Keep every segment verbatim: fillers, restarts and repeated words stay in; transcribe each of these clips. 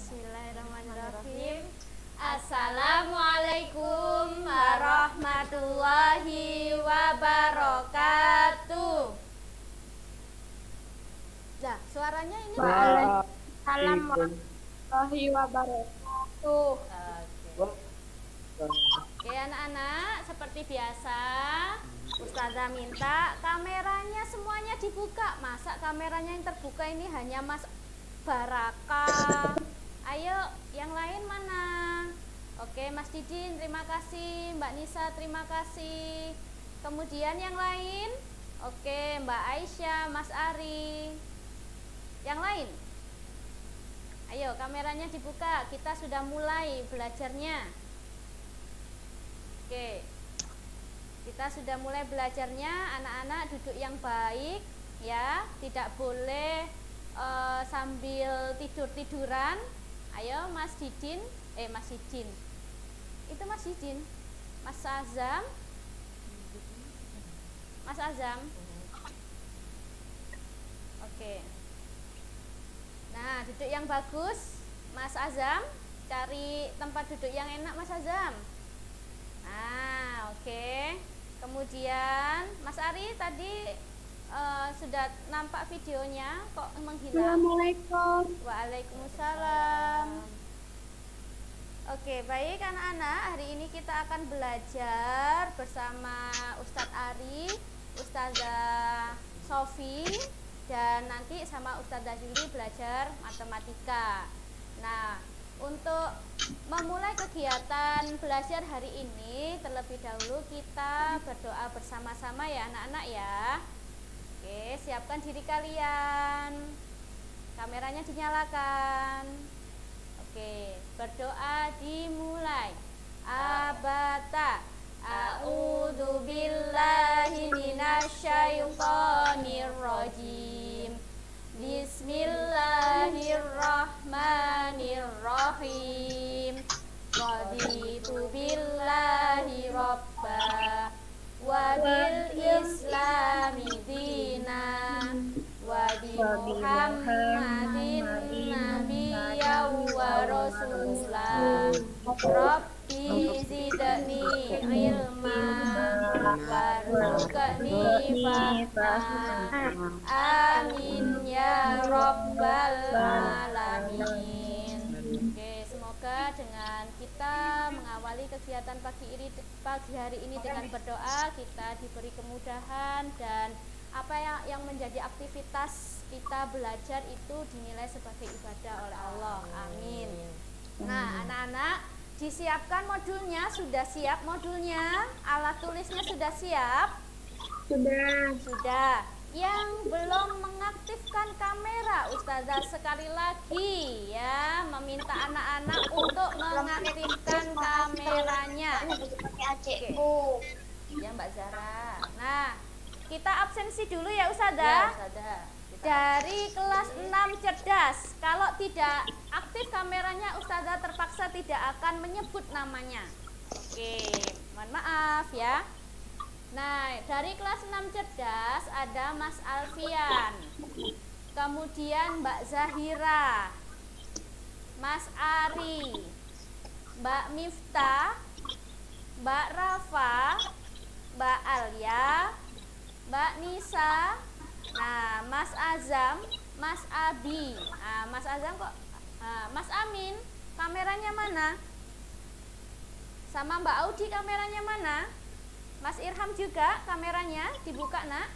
Bismillahirrahmanirrahim. Assalamualaikum warahmatullahi wabarakatuh. Nah, suaranya ini Waalaikumsalam warahmatullahi wabarakatuh. Oke. Oke anak-anak, seperti biasa Ustazah minta kameranya semuanya dibuka. Masa kameranya yang terbuka ini hanya Mas Baraka? Ayo yang lain mana? Oke Mas Didin terima kasih, Mbak Nisa terima kasih. Kemudian yang lain? Oke Mbak Aisyah, Mas Ari. Yang lain? Ayo kameranya dibuka, kita sudah mulai belajarnya. Oke, kita sudah mulai belajarnya. Anak-anak duduk yang baik ya, tidak boleh uh, sambil tidur-tiduran. Ayo Mas Didin, eh Mas Didin, itu Mas Didin, Mas Azam, Mas Azam. Oke. Nah, duduk yang bagus, Mas Azam. Cari tempat duduk yang enak, Mas Azam. Nah, oke. Okay. Kemudian Mas Ari tadi uh, sudah nampak videonya kok menghilang. Assalamualaikum. Waalaikumsalam. Oke, okay, baik anak-anak, hari ini kita akan belajar bersama Ustadz Ari, Ustazah Sofi, dan nanti sama Ustazah Juli belajar matematika. Nah, untuk memulai kegiatan belajar hari ini, terlebih dahulu kita berdoa bersama-sama ya anak-anak ya. Oke, siapkan diri kalian. Kameranya dinyalakan. Oke, berdoa dimulai. Abata a'udzu billahi minasyaitonir rajim. Bismillahirrahmanirrahim. Raditu billahi robba wa bil islami dinan wa bi muhammadin nabiyyan wa rasulah. Rabbi zidni ilma warzuqni fahma. Amin ya rabbal alamin. Oke, semoga dengan kita mengawali kegiatan pagi ini pagi hari ini dengan berdoa, kita diberi kemudahan dan apa yang, yang menjadi aktivitas kita belajar itu dinilai sebagai ibadah oleh Allah. Amin. Nah, anak-anak disiapkan modulnya, sudah siap modulnya? Alat tulisnya sudah siap? Sudah. Sudah. Yang belum mengaktifkan kamera, Ustazah sekali lagi ya meminta anak-anak untuk mengaktifkan kameranya. Oke. Ya Mbak Zara. Nah, kita absensi dulu ya Ustazah. Ya, Ustazah. Dari kelas enam cerdas. Kalau tidak aktif kameranya, Ustazah terpaksa tidak akan menyebut namanya. Oke, mohon maaf ya. Nah, dari kelas enam cerdas ada Mas Alfian, kemudian Mbak Zahira, Mas Ari, Mbak Miftah, Mbak Rafa, Mbak Alia, Mbak Nisa. Nah, Mas Azam, Mas Abi. Nah, Mas Azam kok nah, Mas Amin, kameranya mana? Sama Mbak Audi kameranya mana? Mas Irham juga kameranya dibuka nak.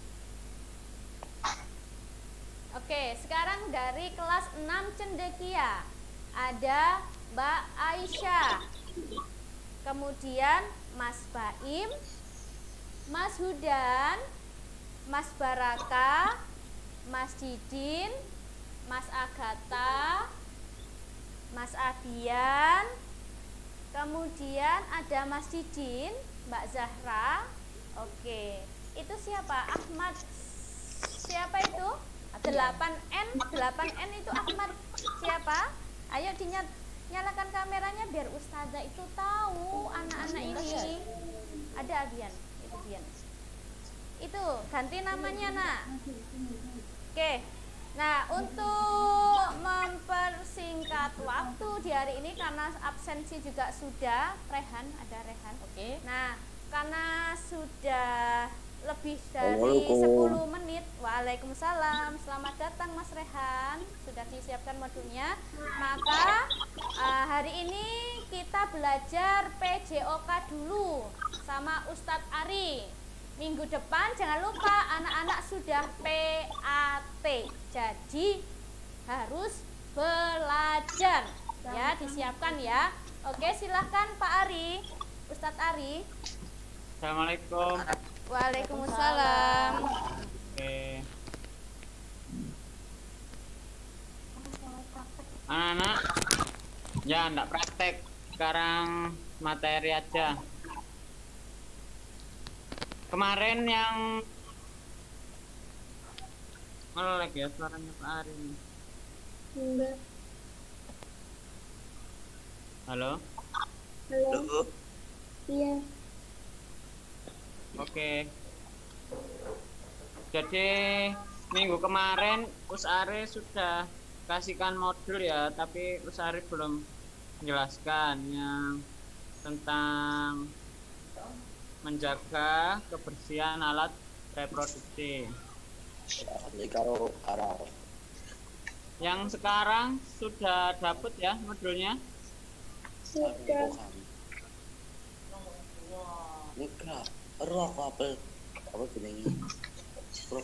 Oke, sekarang dari kelas enam cendekia ada Mbak Aisyah, kemudian Mas Baim, Mas Hudan, Mas Baraka, Mas Didin, Mas Agatha, Mas Abian, kemudian ada Mas Didin, Mbak Zahra. Oke, itu siapa? Ahmad. Siapa itu? delapan N, delapan N itu Ahmad. Siapa? Ayo dinyalakan kameranya biar Ustazah itu tahu anak-anak ini. Ada Abian, itu Abian. Itu ganti namanya nak. Oke, nah untuk mempersingkat hari ini karena absensi juga sudah Rehan, ada Rehan. Oke. Nah, karena sudah lebih dari Assalamualaikum. sepuluh menit. Waalaikumsalam. Selamat datang Mas Rehan. Sudah disiapkan modulnya. Maka uh, hari ini kita belajar P J O K dulu sama Ustadz Ari. Minggu depan jangan lupa anak-anak sudah P A T. Jadi harus belajar. Ya, disiapkan ya. Oke, silahkan Pak Ari. Ustadz Ari. Assalamualaikum. Waalaikumsalam. Oke. Anak-anak, ya enggak praktek. Sekarang materi aja. Kemarin yang ngelek ya suaranya Pak Ari. Enggak. Halo? Halo. Iya. Oke. Jadi minggu kemarin Us Ari sudah kasihkan modul ya, tapi Us Ari belum menjelaskan yang tentang menjaga kebersihan alat reproduksi. Yang sekarang sudah dapat ya modulnya? Sudah. Enggak, roh aku apel apa jenenge? Roh.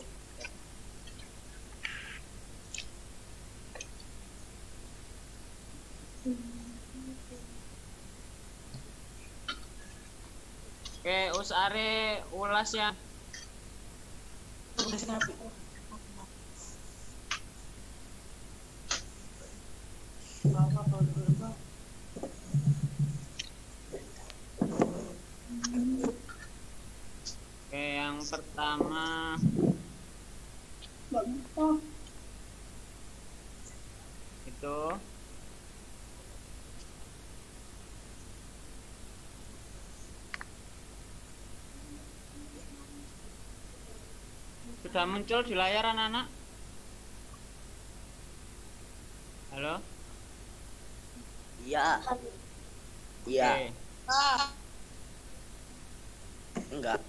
Oke, Us Ari ulas ya. Oke, yang pertama itu sudah muncul di layar anak-anak. Halo? Iya. Iya. Oke. Enggak.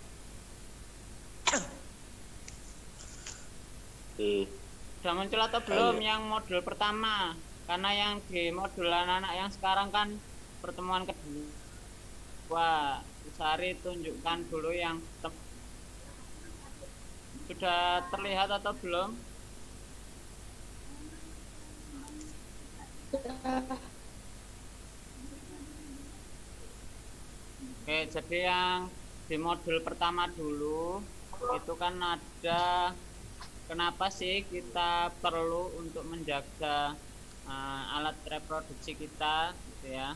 Eh, Sudah muncul atau belum yang modul pertama? Karena yang di modul anak-anak yang sekarang kan pertemuan kedua. Wah, Usari tunjukkan dulu yang tem- sudah terlihat atau belum? Oke, jadi yang di modul pertama dulu itu kan ada kenapa sih kita perlu untuk menjaga uh, alat reproduksi kita, gitu ya.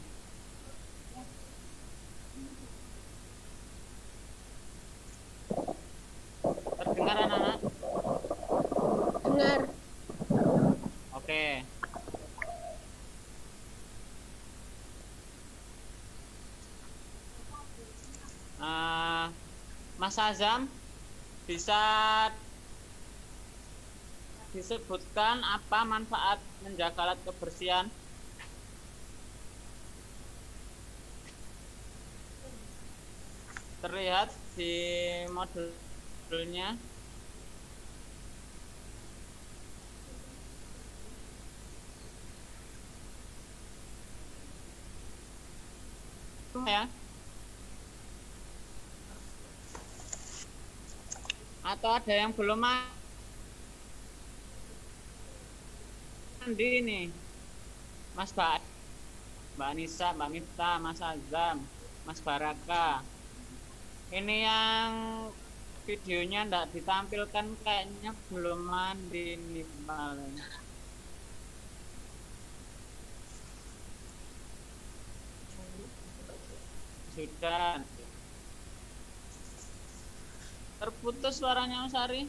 Terdengar anak-anak? Dengar. Oke. Uh, Mas Azam bisa disebutkan apa manfaat menjaga alat kebersihan? Terlihat di modulnya. Ya. Atau ada yang belum mandi nih, Mas Mbak, Mbak Nisa, Mbak Miftah, Mas Azam, Mas Baraka. Ini yang videonya enggak ditampilkan, kayaknya belum mandi nih paling. Sudah. Terputus suaranya Mas Ari.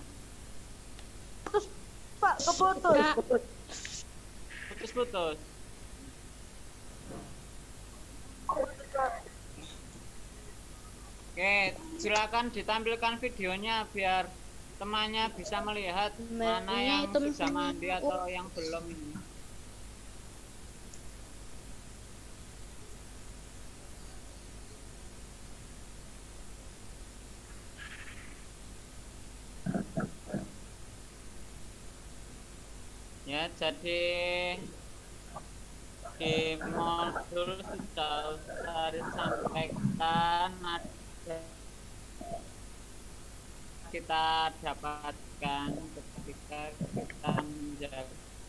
Pak, keputus. Putus-putus. Oke, silakan ditampilkan videonya biar temannya bisa melihat mana yang sudah mandi atau yang belum ini. Ya, jadi di modul sudah Ustaz sampaikan ada kita dapatkan ketika kita menjaga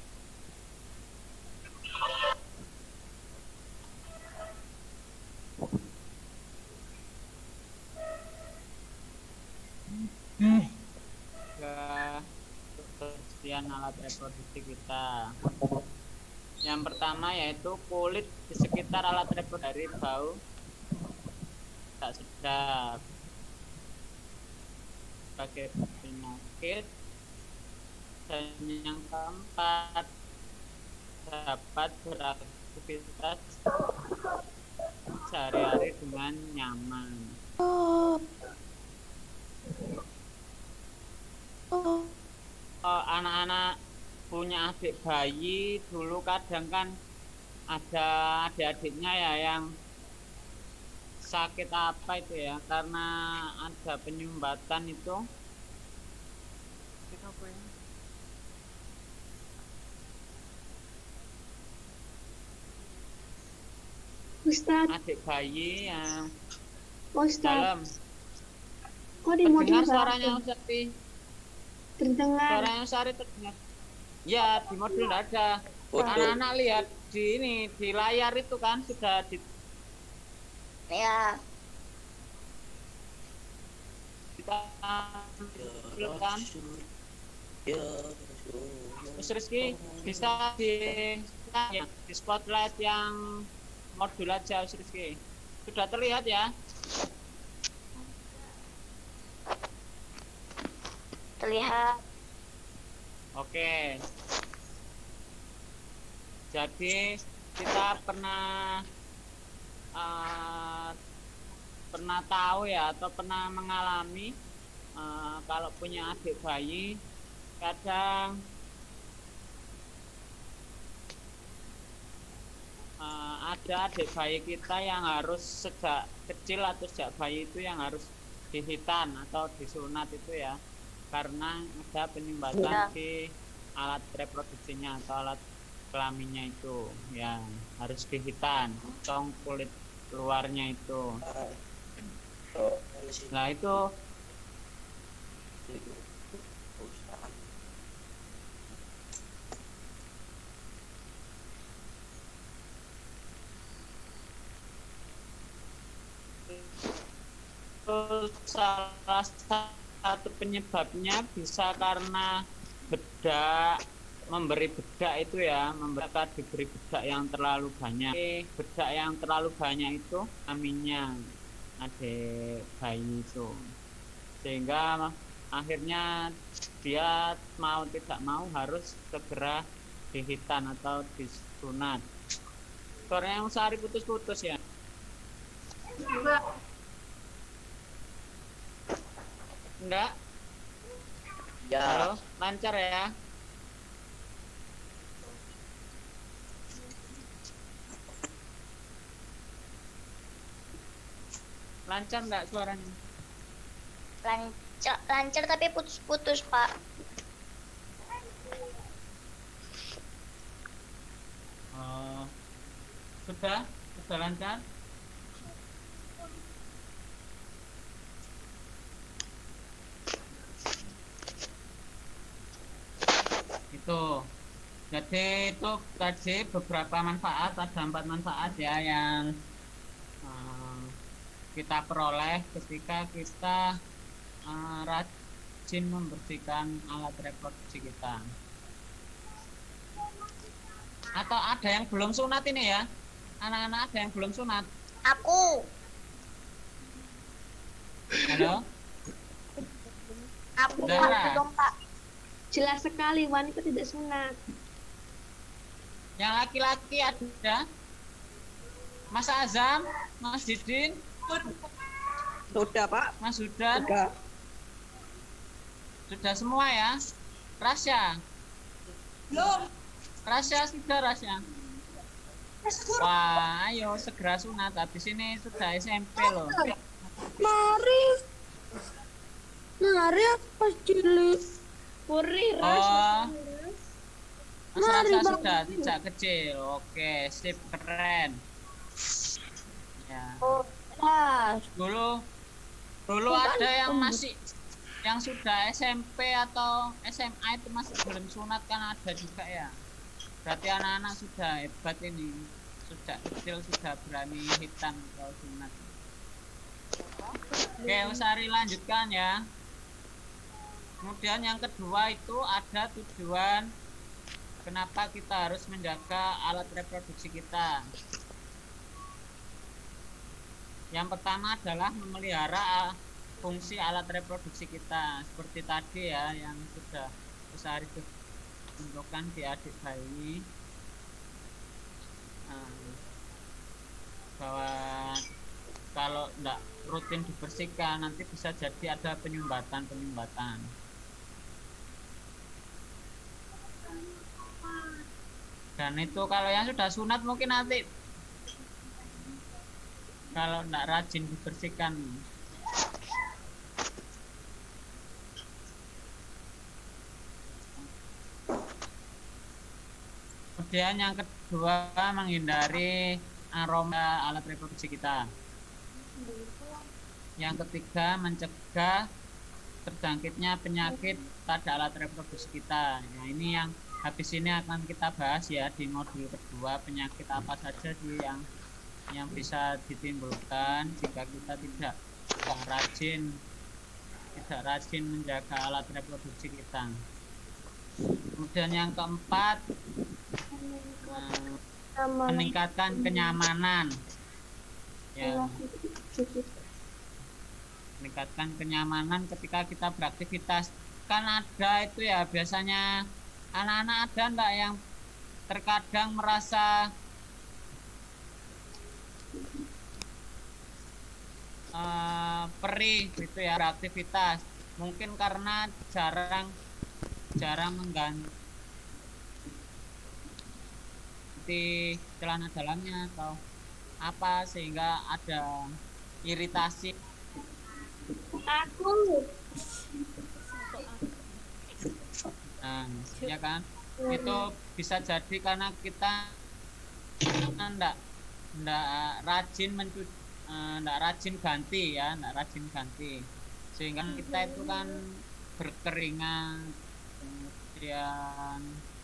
kebersihan alat reproduksi kita. Yang pertama yaitu kulit di sekitar alat reproduksi dari bau tak sedap sebagai penyakit. Dan yang keempat, dapat beraktivitas sehari-hari dengan nyaman. Oh. Oh. Oh, anak-anak punya adik bayi dulu kadang kan ada adik-adiknya ya yang sakit apa itu ya, karena ada penyumbatan itu. Ustaz, Adik bayi yang Ustaz, dalam. kok di modul Terdengar nggak suaranya ada? Ustazi. Terdengar. Suaranya Sari terdengar. Ya, di modul nggak ada. Modul. Anak-anak lihat di ini di layar itu kan sudah di Ya. ditampilkan. Ya, Mas Rizky bisa di ya, di spotlight yang modul aja, Mas Rizky. Sudah terlihat ya? Terlihat. Oke. Jadi kita pernah uh, pernah tahu ya atau pernah mengalami uh, kalau punya adik bayi kadang uh, ada adik bayi kita yang harus sejak kecil atau sejak bayi itu yang harus dihitan atau disunat itu ya, karena ada penyumbatan Ya. di alat reproduksinya atau alat kelaminnya itu yang harus dihitan, tong kulit luarnya itu. Nah itu salah satu penyebabnya bisa karena bedak, memberi bedak itu ya, memberikan diberi bedak yang terlalu banyak. Bedak yang terlalu banyak itu aminnya adik bayi itu, sehingga akhirnya dia mau tidak mau harus segera dihitan atau disunat. Suaranya yang Sari putus-putus ya. Enggak? ya, Halo, lancar ya? Lancar enggak suaranya? Lancar, lancar tapi putus-putus, Pak. Oh, sudah? Sudah lancar? Itu. Jadi itu tadi beberapa manfaat, ada empat manfaat ya yang um, kita peroleh ketika kita uh, rajin membersihkan alat reproduksi kita. Atau ada yang belum sunat ini ya? Anak-anak ada yang belum sunat? Aku. Halo? Aku, Udah. aku dong, Pak. Jelas sekali wanita tidak sunat. Yang laki-laki ada? Mas Azam, Mas Didin, Sudah, Pak. Mas Hudan, Sudah. sudah semua ya? Rasya? Belum. Rasya sudah, Rasya. Wah, ayo segera sunat. Habis ini sudah S M P loh. Mari. Mari pas cilik. Puri, Oh, Mas Mari, Rasa Bang. sudah tidak kecil. Oke, sip, keren. Ya. Oh, ya. Dulu dulu Bukan. ada yang Oh. masih yang sudah S M P atau S M A itu masih belum sunat kan ada juga ya. Berarti anak-anak sudah hebat ini. Sudah kecil sudah berani hitam kalau sunat. Oke, Usari lanjutkan ya. Kemudian yang kedua itu ada tujuan kenapa kita harus menjaga alat reproduksi kita. Yang pertama adalah memelihara fungsi alat reproduksi kita. Seperti tadi ya yang sudah Usari tunjukkan di adik bayi. Nah, bahwa kalau tidak rutin dibersihkan nanti bisa jadi ada penyumbatan-penyumbatan. Dan itu kalau yang sudah sunat mungkin nanti kalau tidak rajin dibersihkan. Kemudian yang kedua menghindari aroma alat reproduksi kita. Yang ketiga mencegah terjangkitnya penyakit pada alat reproduksi kita. Nah, ini yang habis ini akan kita bahas ya di modul kedua, penyakit apa saja sih yang yang bisa ditimbulkan jika kita tidak rajin tidak rajin menjaga alat reproduksi kita. Kemudian yang keempat eh, meningkatkan kenyamanan ya, meningkatkan kenyamanan ketika kita beraktivitas. Kan ada itu ya biasanya anak-anak ada enggak yang terkadang merasa uh, perih gitu ya beraktivitas, mungkin karena jarang jarang mengganti celana dalamnya atau apa sehingga ada iritasi. Aku. Nah, ya kan? Itu bisa jadi karena kita enggak enggak rajin mencuci, enggak rajin ganti ya, enggak rajin ganti. Sehingga kita itu kan berkeringat, kemudian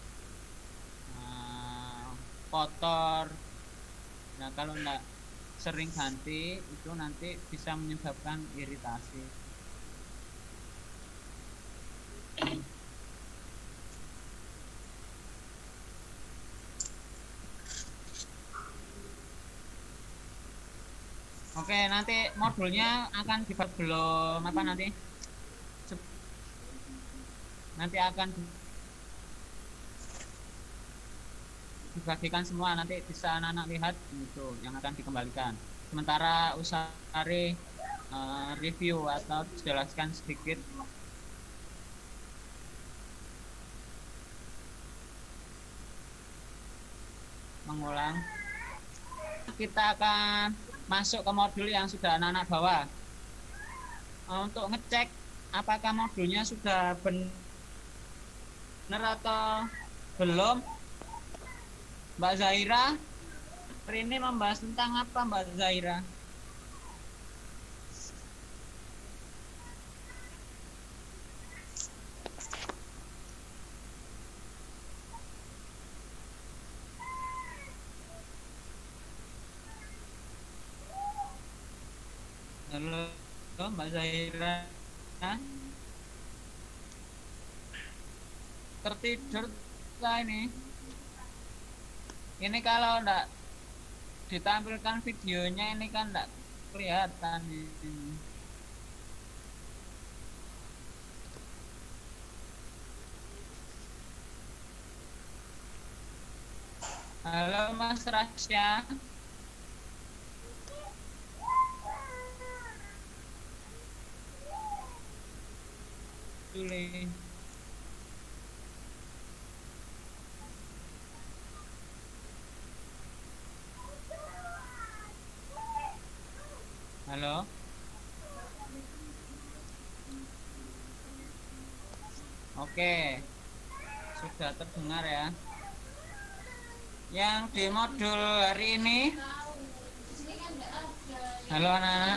uh, kotor. Nah, kalau enggak sering ganti itu nanti bisa menyebabkan iritasi. Oke, nanti modulnya akan dibahas belum apa nanti? Nanti akan dibagikan semua, nanti bisa anak-anak lihat itu yang akan dikembalikan. Sementara Usari uh, review atau jelaskan sedikit. Mengulang. Kita akan masuk ke modul yang sudah anak-anak bawa. Untuk ngecek apakah modulnya sudah benar atau belum, Mbak Zaira, hari ini membahas tentang apa Mbak Zaira? Halo, Mbak Zaira. Tertidur lah ini. Ini kalau enggak ditampilkan videonya ini kan enggak kelihatan ini. Halo Mas Rasya. Juli. Halo. Oke. Sudah terdengar ya. Yang di modul hari ini. Halo anak-anak.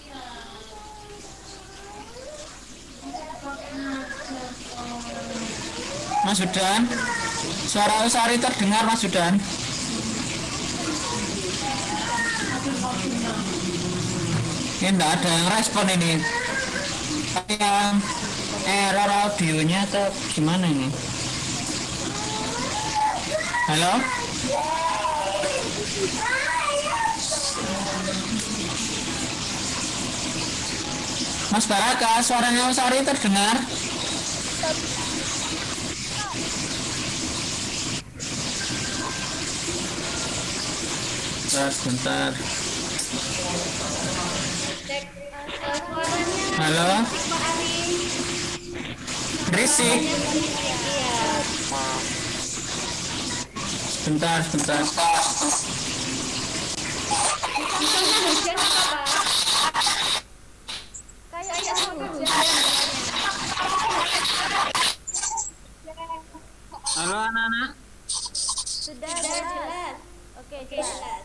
Mas Sudan, suara Usari terdengar Mas Sudan. Ini enggak ada yang respon ini. Yang error audionya atau gimana ini? Halo? Mas Baraka, suaranya Usari terdengar? Bentar, bentar. Halo? Berisik. Bentar, bentar. Kayaknya mau hujan. Halo anak-anak. Sudah jelas. Oke, jelas.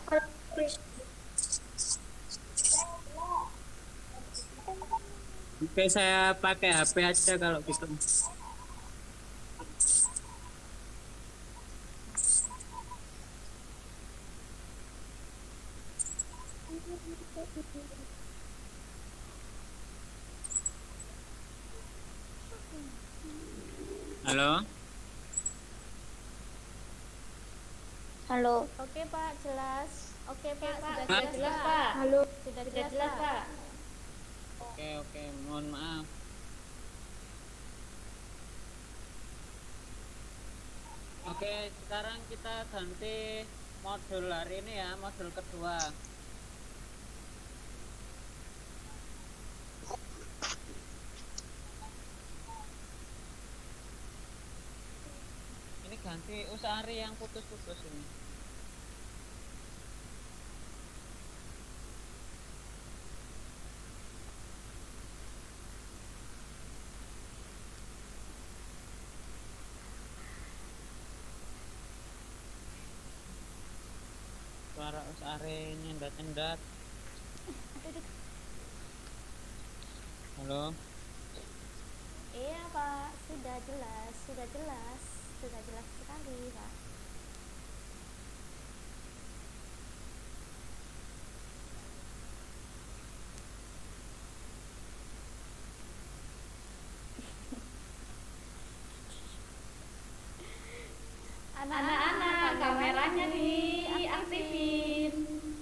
Oke, saya pakai H P aja kalau gitu. Halo? Halo. Oke, Pak, jelas. Oke, Pak, sudah Pak. jelas, Pak. Halo. Sudah jelas, Pak. Oke, oke, mohon maaf. Oke, sekarang kita ganti modul hari ini ya, modul kedua. Ini ganti Usari yang putus-putus ini. Suara Usari nyendat-nyendat. Halo? Iya, Pak, sudah jelas, sudah jelas, sudah jelas sekali, Pak. Anak-anak, kameranya diaktifin.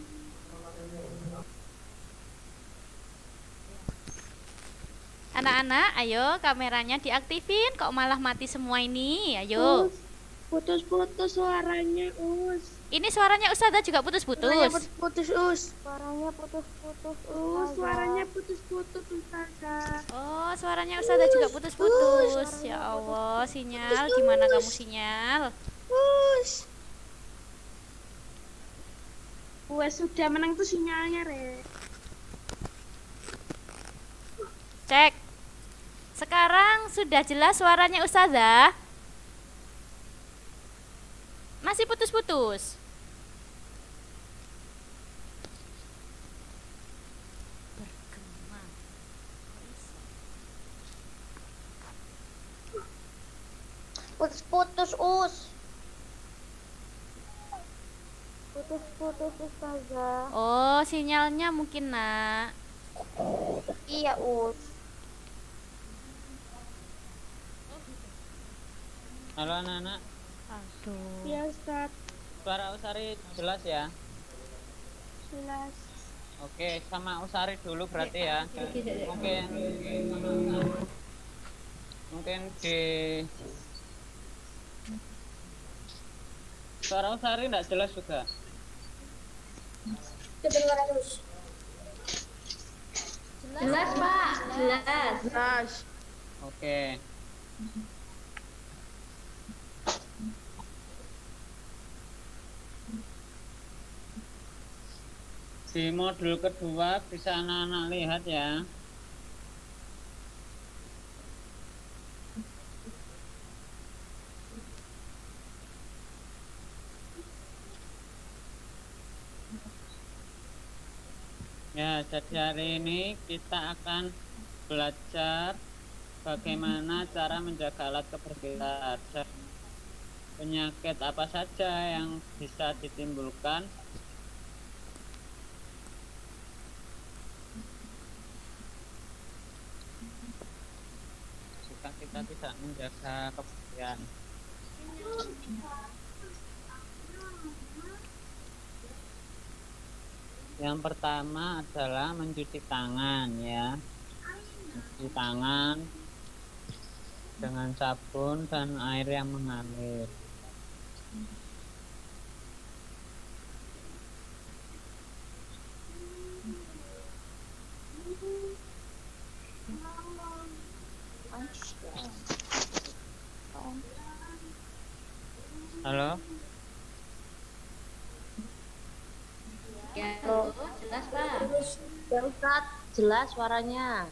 Anak-anak, ayo kameranya diaktifin. Kok malah mati semua ini? Ayo. Putus-putus suaranya, Us. Ini suaranya Ustazah juga putus-putus. Suaranya putus-putus, Us. Suaranya putus-putus, Us. Suaranya putus-putus, Ustazah. Oh, suaranya Ustazah juga putus-putus. Ya Allah, sinyal. Gimana kamu sinyal? Us. Gue sudah menang tuh sinyalnya, Re. Cek. Sekarang sudah jelas suaranya Ustazah? Masih putus-putus? Bergema. Putus-putus, Us. Putus-putus, Ustazah. Oh, sinyalnya mungkin, Nak. Iya, Us. Halo anak-anak. Aduh. Iya, Ustaz. Suara Usari jelas ya? Jelas. Oke, sama Usari dulu berarti ya. Mungkin mungkin di suara Usari enggak jelas juga. Jelas, Pak. Jelas. Jelas. Oke. Di modul kedua bisa anak-anak lihat ya. Ya, jadi hari ini kita akan belajar bagaimana cara menjaga alat kebersihan. Penyakit apa saja yang bisa ditimbulkan jika kita tidak menjaga kebersihan. Yang pertama adalah mencuci tangan, ya. Mencuci tangan dengan sabun dan air yang mengalir. Halo? Ya, jelas Pak. Ya Ustaz, jelas suaranya.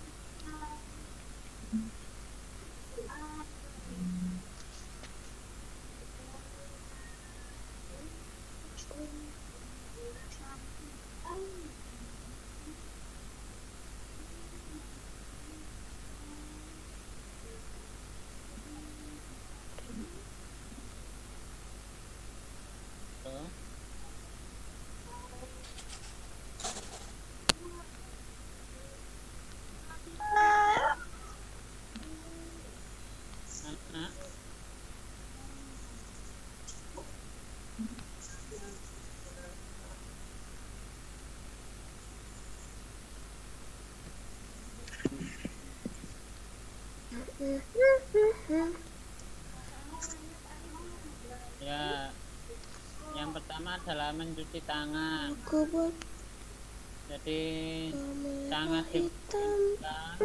Halo? Anak. Ya, yang pertama adalah mencuci tangan. Jadi sangat dibutuhkan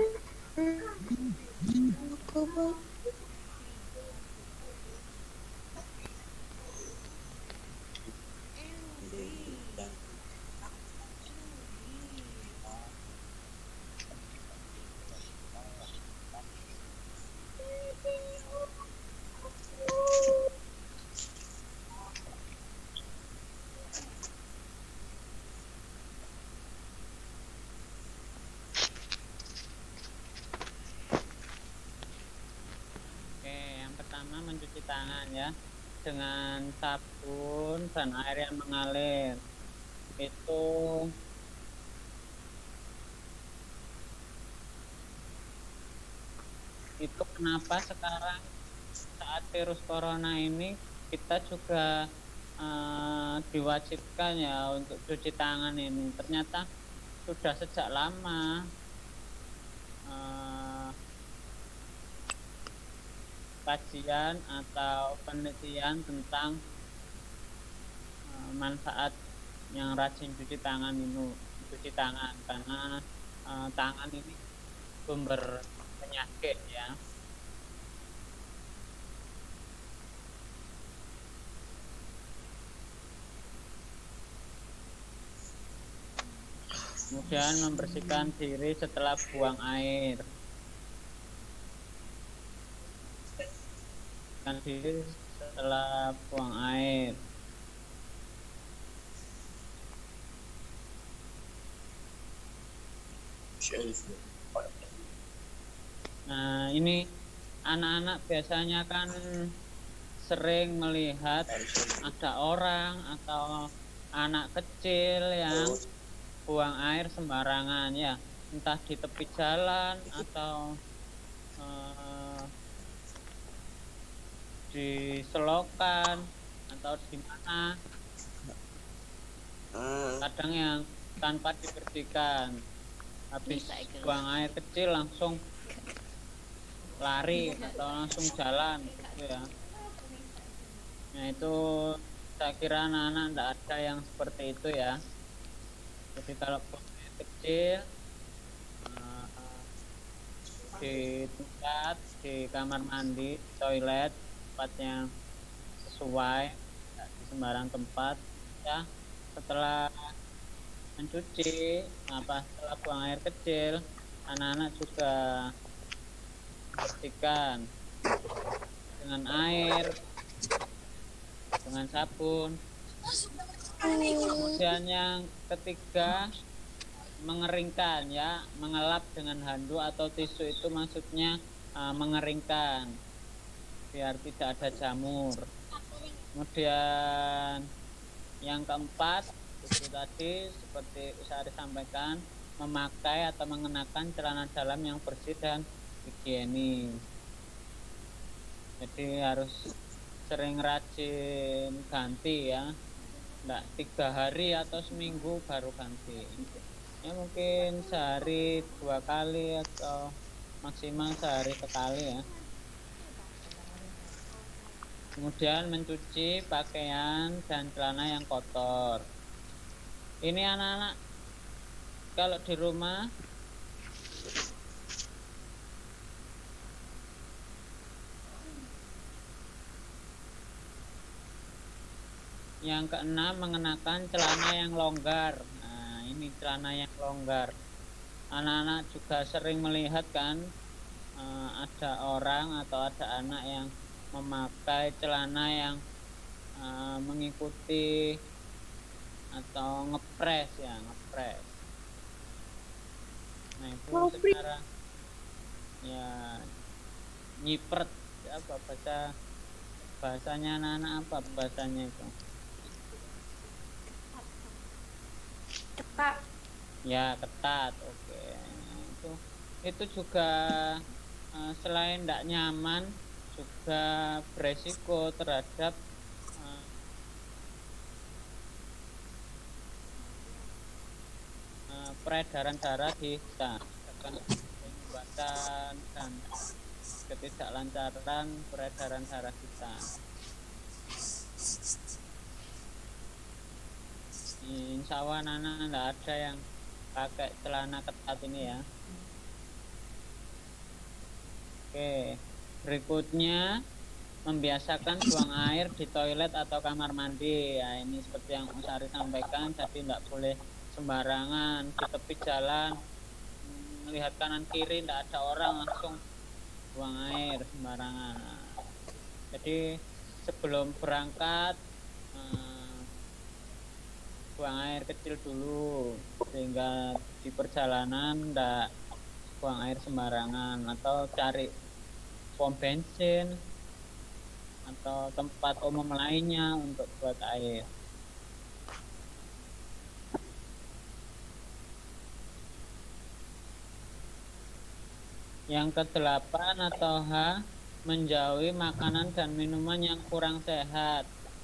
pertama mencuci tangan, ya, dengan sabun dan air yang mengalir. Itu itu kenapa sekarang saat virus corona ini kita juga uh, diwajibkan, ya, untuk cuci tangan ini. Ternyata sudah sejak lama uh, kajian atau penelitian tentang uh, manfaat yang rajin cuci tangan ini, cuci tangan karena uh, tangan ini sumber penyakit, ya. Kemudian membersihkan diri setelah buang air. Membersihkan diri setelah buang air. Nah, ini anak-anak biasanya kan sering melihat ada orang atau anak kecil yang buang air sembarangan, ya, entah di tepi jalan atau uh, di selokan atau di mana. Kadang yang tanpa dibersihkan, habis buang air kecil langsung lari atau langsung jalan, gitu, ya. Nah, itu saya kira anak-anak tidak ada yang seperti itu, ya. Jadi kalau buang air kecil uh, di tempat, di kamar mandi, toilet, tempat yang sesuai, tidak di sembarang tempat, ya. Setelah mencuci, apa setelah buang air kecil, anak-anak juga bersihkan dengan air, dengan sabun. Kemudian yang ketiga mengeringkan ya, mengelap dengan handuk atau tisu itu maksudnya uh, mengeringkan biar tidak ada jamur. Kemudian yang keempat itu tadi seperti Usari sampaikan, memakai atau mengenakan celana dalam yang bersih dan higienis. Jadi harus sering rajin ganti ya, enggak tiga hari atau seminggu baru ganti. Ya mungkin sehari dua kali atau maksimal sehari sekali ya. Kemudian mencuci pakaian dan celana yang kotor. Ini anak-anak kalau di rumah yang keenam, mengenakan celana yang longgar. Nah, ini celana yang longgar. Anak-anak juga sering melihat kan eh, ada orang atau ada anak yang memakai celana yang uh, mengikuti atau ngepres ya, ngepres. Nah itu secara ya nyipret apa bahasa bahasanya anak-anak apa bahasanya itu? Ketat. Ya ketat, oke. Nah, itu itu juga uh, selain tidak nyaman juga beresiko terhadap uh, uh, peredaran darah di kita, penyumbatan dan ketidaklancaran peredaran darah kita. Insya Allah anak-anak tidak ada yang pakai celana ketat ini ya. Oke. Berikutnya, membiasakan buang air di toilet atau kamar mandi. Ya, ini seperti yang Usari sampaikan, jadi tidak boleh sembarangan di tepi jalan, melihat kanan kiri tidak ada orang langsung buang air sembarangan. Nah, jadi sebelum berangkat eh, buang air kecil dulu, sehingga di perjalanan tidak buang air sembarangan, atau cari pom bensin atau tempat umum lainnya untuk buat air. Yang kedelapan atau H, menjauhi makanan dan minuman yang kurang sehat.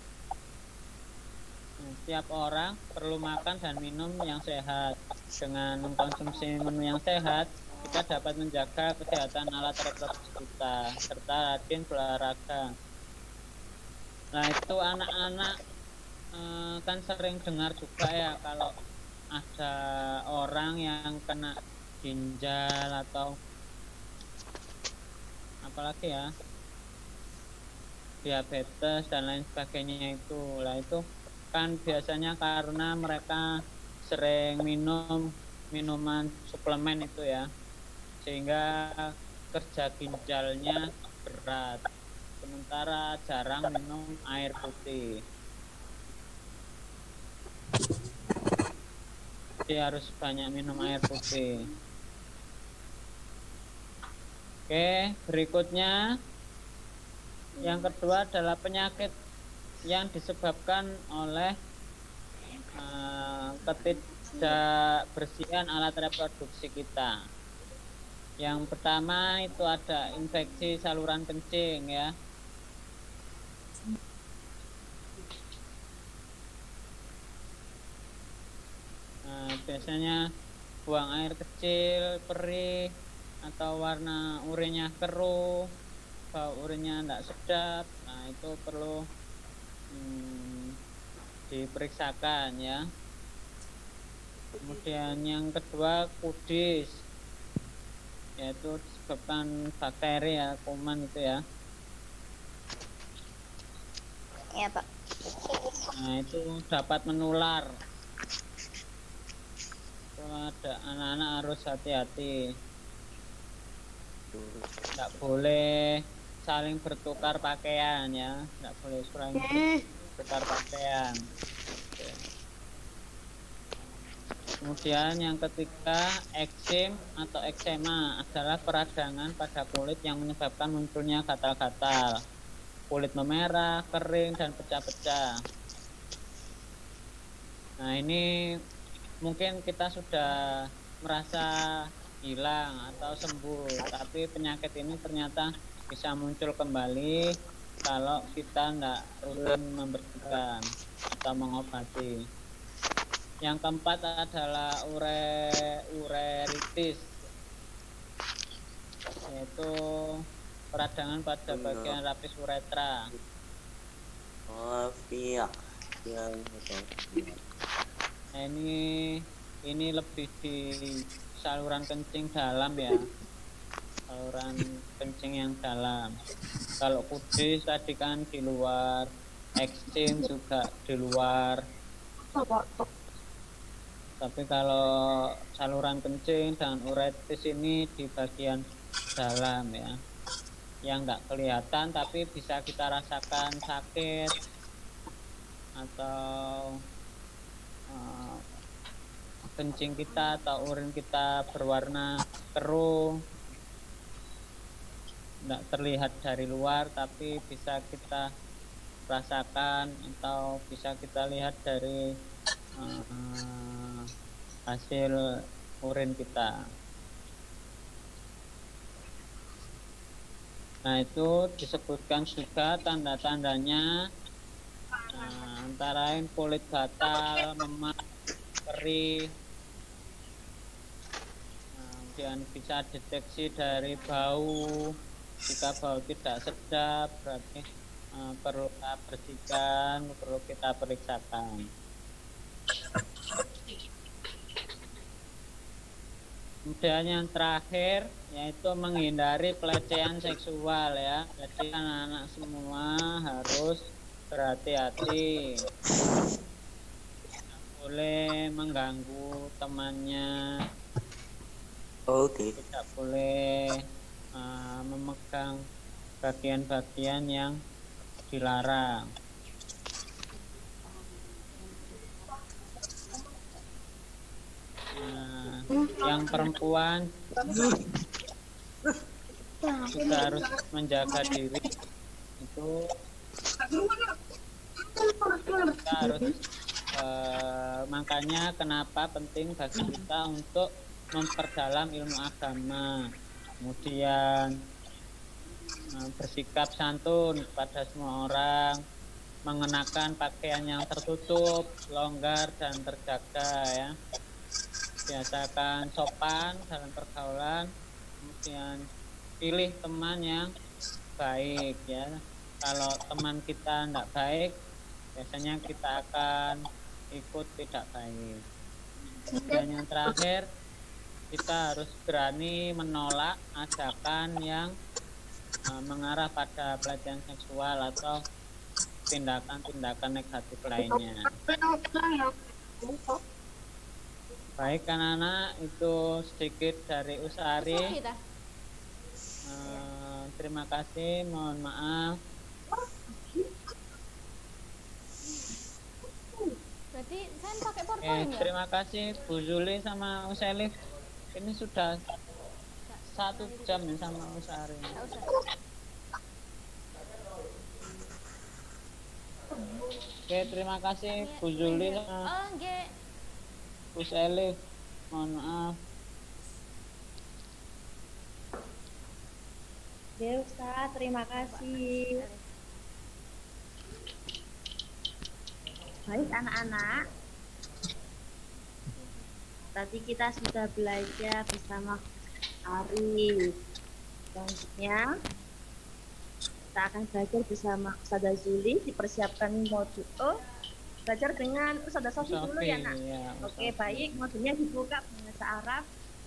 Setiap orang perlu makan dan minum yang sehat. Dengan mengkonsumsi menu yang sehat, kita dapat menjaga kesehatan alat reproduksi kita serta rajin berolahraga. Nah itu anak-anak eh, kan sering dengar juga ya kalau ada orang yang kena ginjal atau apalagi ya diabetes dan lain sebagainya itu. Lah itu kan biasanya karena mereka sering minum minuman suplemen itu ya, sehingga kerja ginjalnya berat, sementara jarang minum air putih. Jadi harus banyak minum air putih. Oke, berikutnya yang kedua adalah penyakit yang disebabkan oleh uh, ketidakbersihan alat reproduksi kita. Yang pertama itu ada infeksi saluran kencing ya. Nah, biasanya buang air kecil, perih, atau warna urinnya keruh, bau urinnya tidak sedap. Nah itu perlu hmm, diperiksakan ya. Kemudian yang kedua kudis, yaitu disebabkan bakteri ya, kuman itu ya. Iya Pak. Nah itu dapat menular. Kalau ada anak-anak harus hati-hati. Tidak boleh saling bertukar pakaian ya, tidak boleh saling bertukar pakaian. Kemudian yang ketiga, eksim atau eksema adalah peradangan pada kulit yang menyebabkan munculnya gatal-gatal. Kulit memerah, kering, dan pecah-pecah. Nah, ini mungkin kita sudah merasa hilang atau sembuh, tapi penyakit ini ternyata bisa muncul kembali kalau kita tidak rutin membersihkan atau mengobati. Yang keempat adalah ure ureritis, yaitu peradangan pada bagian lapis uretra. Oh, iya. Yang Nah, ini ini lebih di saluran kencing dalam ya, saluran kencing yang dalam. Kalau kudis tadi kan di luar, eksim juga di luar. Tapi kalau saluran kencing dan uretis ini di bagian dalam ya, yang nggak kelihatan tapi bisa kita rasakan sakit atau uh, kencing kita atau urin kita berwarna keruh, nggak terlihat dari luar tapi bisa kita rasakan atau bisa kita lihat dari uh, hasil urin kita. Nah, itu disebutkan juga tanda-tandanya, nah, antara lain kulit gatal, memar, perih, nah, kemudian bisa deteksi dari bau. Jika bau tidak sedap berarti uh, perlu kita bersihkan, perlu kita periksakan. Kemudian yang terakhir yaitu menghindari pelecehan seksual ya. Jadi anak-anak semua harus berhati-hati. Tidak boleh mengganggu temannya. Oke. Tidak boleh uh, memegang bagian-bagian yang dilarang. Nah, yang perempuan kita harus menjaga diri, itu kita harus eh, makanya kenapa penting bagi kita untuk memperdalam ilmu agama, kemudian eh, bersikap santun kepada semua orang, mengenakan pakaian yang tertutup, longgar dan terjaga ya. Biasakan sopan dalam pergaulan, kemudian pilih teman yang baik ya. Kalau teman kita tidak baik, biasanya kita akan ikut tidak baik. Dan yang terakhir, kita harus berani menolak ajakan yang uh, mengarah pada pelecehan seksual atau tindakan-tindakan negatif lainnya. Baik anak-anak, itu sedikit dari Usari. Uh, terima kasih, mohon maaf. Berarti saya pakai Eh, PowerPoint ya? terima kasih Bu Zuli sama Uselif. Ini sudah satu jam nih sama Usari. Nggak usah. Oke, terima kasih Bu Zuli sama Oh, nggih. Bu Selif. Mohon maaf. Ya Ustaz, terima kasih. Baik anak-anak, tadi kita sudah belajar bersama Ari. Selanjutnya kita akan belajar bersama Ustazah Zuli, dipersiapkan modul oh, belajar dengan Ustazah Sofi dulu ya nak. Ya, Oke baik, modulnya dibuka bahasa Arab.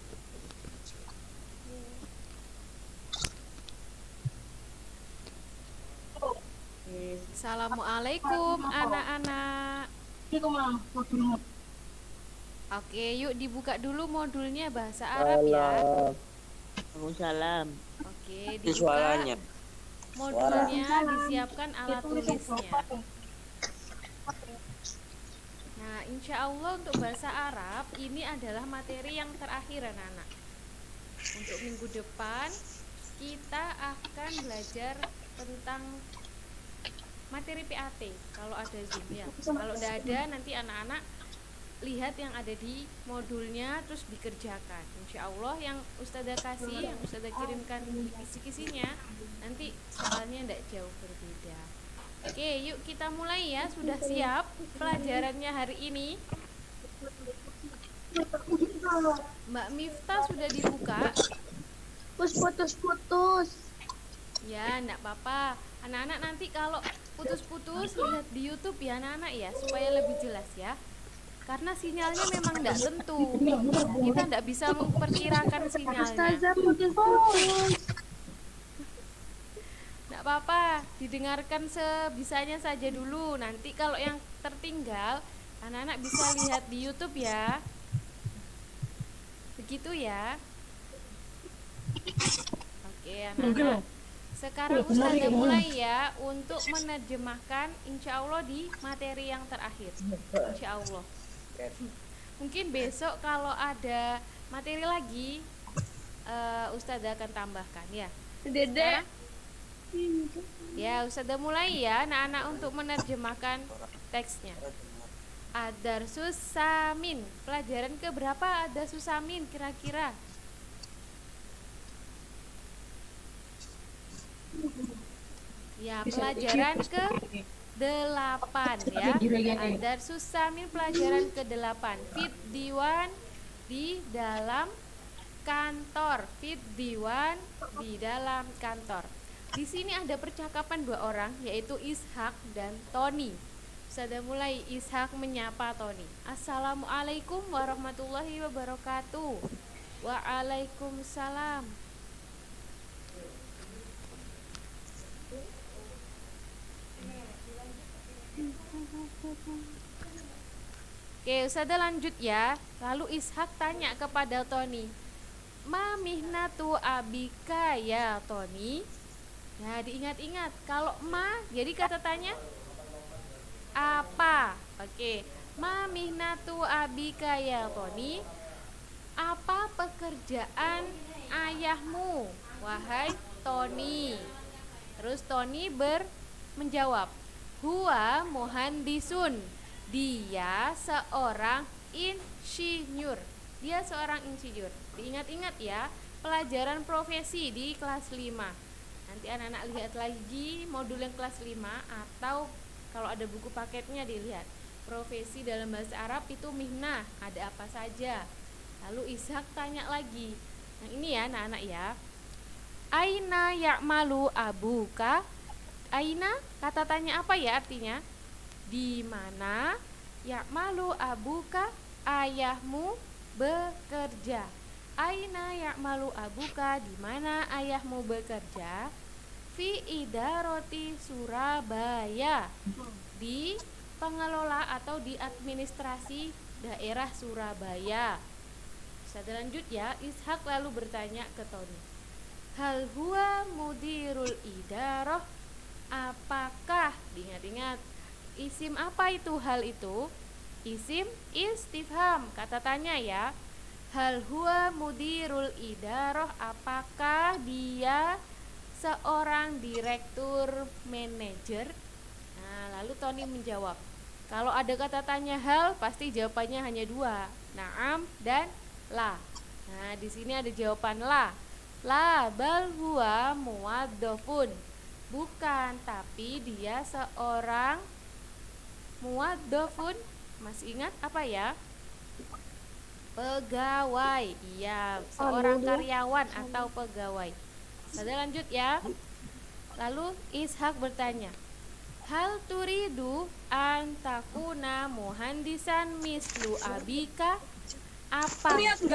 Assalamualaikum anak-anak. Oke, yuk dibuka dulu modulnya bahasa Arab ya. Waalaikumsalam. Oke, Itu dibuka suaranya. modulnya, disiapkan alat tulisnya. Nah, insya Allah untuk bahasa Arab ini adalah materi yang terakhir anak-anak. Untuk minggu depan kita akan belajar tentang materi P A T kalau ada Zoom ya. Kalau tidak ada nanti anak-anak lihat yang ada di modulnya terus dikerjakan. Insya Allah yang Ustazah kasih, yang Ustazah kirimkan kisi-kisinya nanti soalnya tidak jauh berbeda. Oke, yuk kita mulai ya. Sudah siap pelajarannya hari ini? Mbak Miftah sudah dibuka? Putus-putus-putus. Ya, enggak apa-apa. Anak-anak nanti kalau putus-putus lihat di YouTube ya anak-anak ya, supaya lebih jelas ya. Karena sinyalnya memang enggak tentu. Kita enggak bisa memperkirakan sinyalnya. Ustazah putus-putus. Enggak apa-apa, didengarkan sebisanya saja dulu. Nanti kalau yang tertinggal, anak-anak bisa lihat di YouTube ya. Begitu ya. Oke, anak-anak. Sekarang Ustazah mulai ya untuk menerjemahkan insya Allah di materi yang terakhir. Insya Allah. Mungkin besok kalau ada materi lagi, uh, Ustazah akan tambahkan ya. Dedek. Ya, Ustazah mulai ya anak-anak untuk menerjemahkan teksnya. Adarsus Samin. Pelajaran keberapa Adarsus Samin kira-kira? Ya, pelajaran ke delapan ya. Adarsus Samin pelajaran ke delapan. Fit Diwan di dalam kantor. Fit Diwan di dalam kantor. Di sini ada percakapan dua orang yaitu Ishak dan Tony. Sudah mulai Ishak menyapa Tony. Assalamualaikum warahmatullahi wabarakatuh. Waalaikumsalam. Oke, Ustazah lanjut ya. Lalu Ishak tanya kepada Tony, Ma mihnatu abika ya Tony? Ya, diingat-ingat. Kalau ma, jadi kata tanya apa? Oke, ma mihnatu abika ya Tony? Apa pekerjaan ayahmu, wahai Tony? Terus Tony ber menjawab, Huwa muhandisun. Dia seorang insinyur. Dia seorang insinyur. Diingat-ingat ya, pelajaran profesi di kelas lima. Nanti anak-anak lihat lagi modul yang kelas lima atau kalau ada buku paketnya dilihat. Profesi dalam bahasa Arab itu mihnah, ada apa saja. Lalu Ishak tanya lagi. Yang ini ya anak-anak ya. Aina ya'malu abuka? Aina, kata tanya apa ya artinya? Di mana ya'malu abuka, ayahmu bekerja. Aina ya'malu abuka, di mana ayahmu bekerja? Fi idaroti Surabaya, di pengelola atau di administrasi daerah Surabaya. Bisa lanjut ya. Ishak lalu bertanya ke Tony, hal huwa mudirul idaroh? Apakah, diingat-ingat, isim apa itu hal itu? Isim istifham, kata tanya ya. Hal huwa mudirul idaroh, apakah dia seorang direktur manajer? Nah, lalu Tony menjawab, kalau ada kata tanya hal, pasti jawabannya hanya dua, na'am dan la. Nah, di sini ada jawaban la. La bal huwa muwaddafun. Bukan, tapi dia seorang muwaddafun. Masih ingat apa ya? Pegawai. Iya, seorang karyawan atau pegawai. Saya lanjut ya. Lalu Ishak bertanya, hal turidu an takuna muhandisan mislu abika? Apa?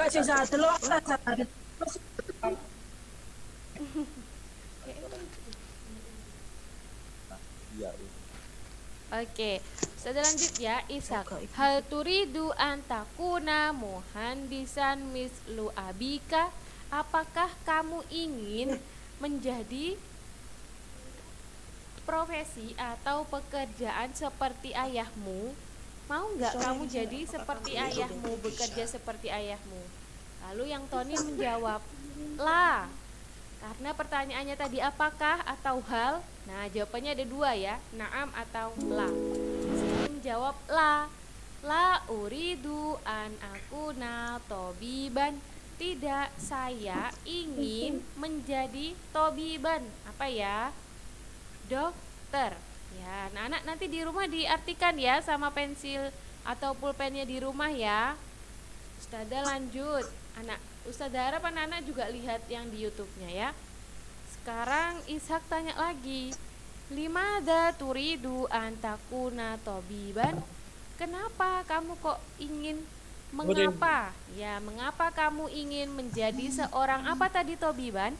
Oke, sudah lanjut ya Ishak. Hal turidu an takuna muhandisan mislu abika? Apakah kamu ingin menjadi profesi atau pekerjaan seperti ayahmu? Mau nggak kamu jadi seperti ayahmu, bekerja seperti ayahmu? Lalu yang Tony menjawab, lah. Karena pertanyaannya tadi apakah atau hal? Nah, jawabannya ada dua ya, naam atau la. Saya menjawab la. La uridu an akuna tobiban. Tidak, saya ingin menjadi tobiban. Apa ya? Dokter. Ya, anak-anak nanti di rumah diartikan ya sama pensil atau pulpennya di rumah ya. Ustazah lanjut. Anak Ustazah harap anak-anak juga lihat yang di YouTube-nya ya. Sekarang Ishak tanya lagi. Limada turidu antakuna tobiban? Kenapa kamu kok ingin mengapa? Ya, mengapa kamu ingin menjadi seorang apa tadi tobiban?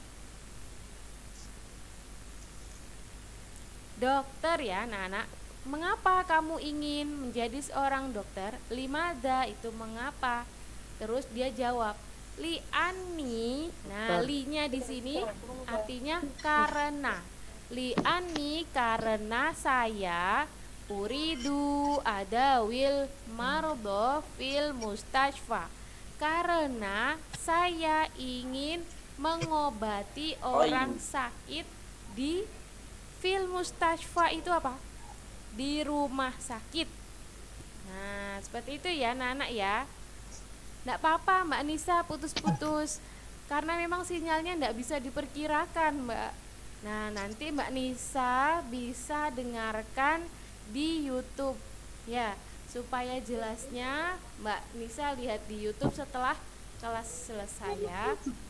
Dokter ya, anak-anak. Mengapa kamu ingin menjadi seorang dokter? Limada itu mengapa? Terus dia jawab, li ani. Nah, li-nya di sini artinya karena. Li ani karena saya uridu ada wil mardo fil mustashfa. Karena saya ingin mengobati orang sakit di fil mustashfa itu apa? Di rumah sakit. Nah, seperti itu ya anak-anak ya. Nggak apa-apa Mbak Nisa putus-putus, karena memang sinyalnya nggak bisa diperkirakan Mbak. Nah, nanti Mbak Nisa bisa dengarkan di YouTube ya, supaya jelasnya Mbak Nisa lihat di YouTube setelah kelas selesai ya.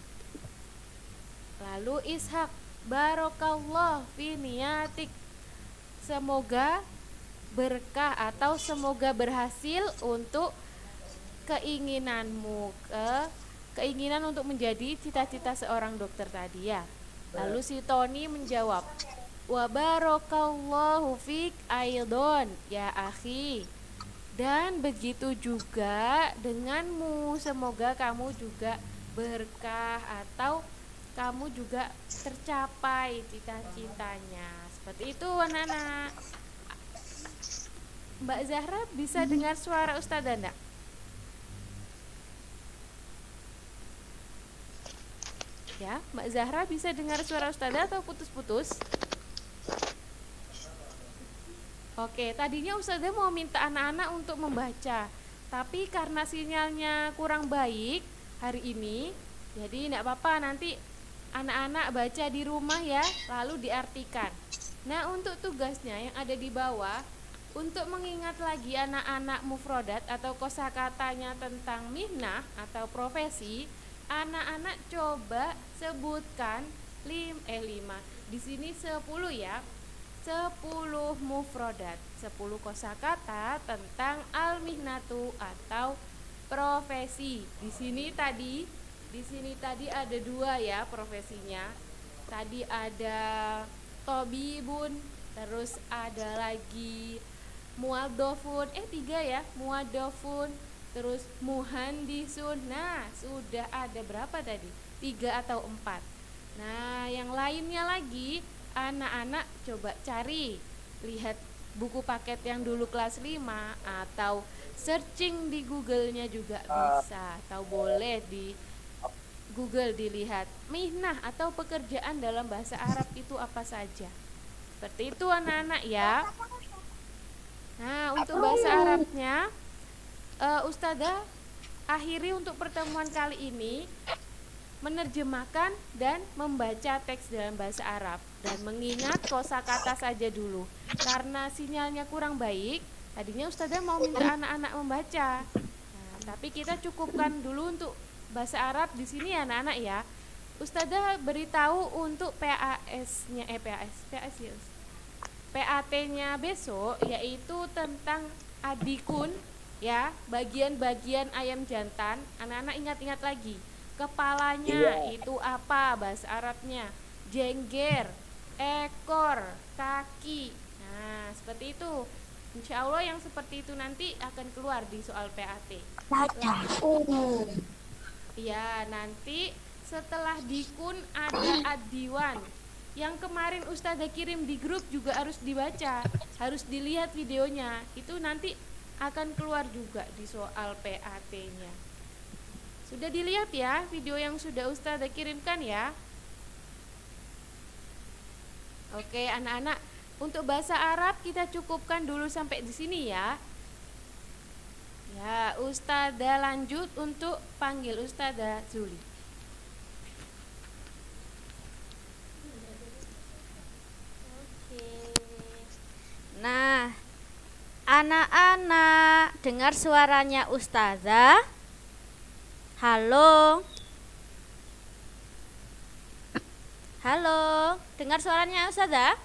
Lalu Ishak, barokallah fi niyatik. Semoga berkah atau semoga berhasil untuk keinginanmu, ke keinginan untuk menjadi cita-cita seorang dokter tadi ya. Lalu si Tony menjawab, wa barakallahu fik aidon ya akhi. Dan begitu juga denganmu, semoga kamu juga berkah atau kamu juga tercapai cita-citanya. Seperti itu anak-anak. Mbak Zahra bisa dengar suara Ustazah enggak? Ya, Mbak Zahra bisa dengar suara Ustazah atau putus-putus? Oke, tadinya Ustazah mau minta anak-anak untuk membaca, tapi karena sinyalnya kurang baik hari ini, jadi enggak apa-apa, nanti anak-anak baca di rumah ya, lalu diartikan. Nah, untuk tugasnya yang ada di bawah, untuk mengingat lagi anak-anak mufrodat atau kosakatanya tentang mihnah atau profesi, anak-anak coba sebutkan lim eh lima. Di sini sepuluh ya. sepuluh mufrodat, sepuluh kosakata tentang al-mihnatu atau profesi. Di sini tadi, di sini tadi ada dua ya profesinya. Tadi ada tobibun, terus ada lagi muadofun, eh tiga ya, muadofun, terus muhandisun. Nah, sudah ada berapa tadi? Tiga atau empat. Nah, yang lainnya lagi, anak-anak coba cari, lihat buku paket yang dulu kelas lima atau searching di Google-nya juga bisa, atau boleh di Google dilihat mihnah atau pekerjaan dalam bahasa Arab itu apa saja. Seperti itu anak-anak ya. Nah, untuk bahasa Arabnya uh, Ustazah akhiri untuk pertemuan kali ini menerjemahkan dan membaca teks dalam bahasa Arab dan mengingat kosakata saja dulu. Karena sinyalnya kurang baik, tadinya Ustazah mau minta anak-anak membaca. Nah, tapi kita cukupkan dulu untuk bahasa Arab di sini ya anak-anak ya. Ustazah beritahu untuk P A S-nya eh P A S, P A S ya. P A T-nya besok yaitu tentang adikun ya, bagian-bagian ayam jantan. Anak-anak ingat-ingat lagi. Kepalanya yeah. Itu apa bahasa Arabnya? Jengger, ekor, kaki. Nah, seperti itu. Insya Allah yang seperti itu nanti akan keluar di soal P A T. Ya, nanti setelah dikun ada adiwan. Yang kemarin Ustazah kirim di grup juga harus dibaca, harus dilihat videonya. Itu nanti akan keluar juga di soal P A T-nya. Sudah dilihat ya video yang sudah Ustazah kirimkan ya? Oke anak-anak, untuk bahasa Arab kita cukupkan dulu sampai di sini ya. Ya, Ustazah lanjut untuk panggil Ustazah Zuli. Nah, anak-anak dengar suaranya Ustazah. Halo. Halo, dengar suaranya Ustazah?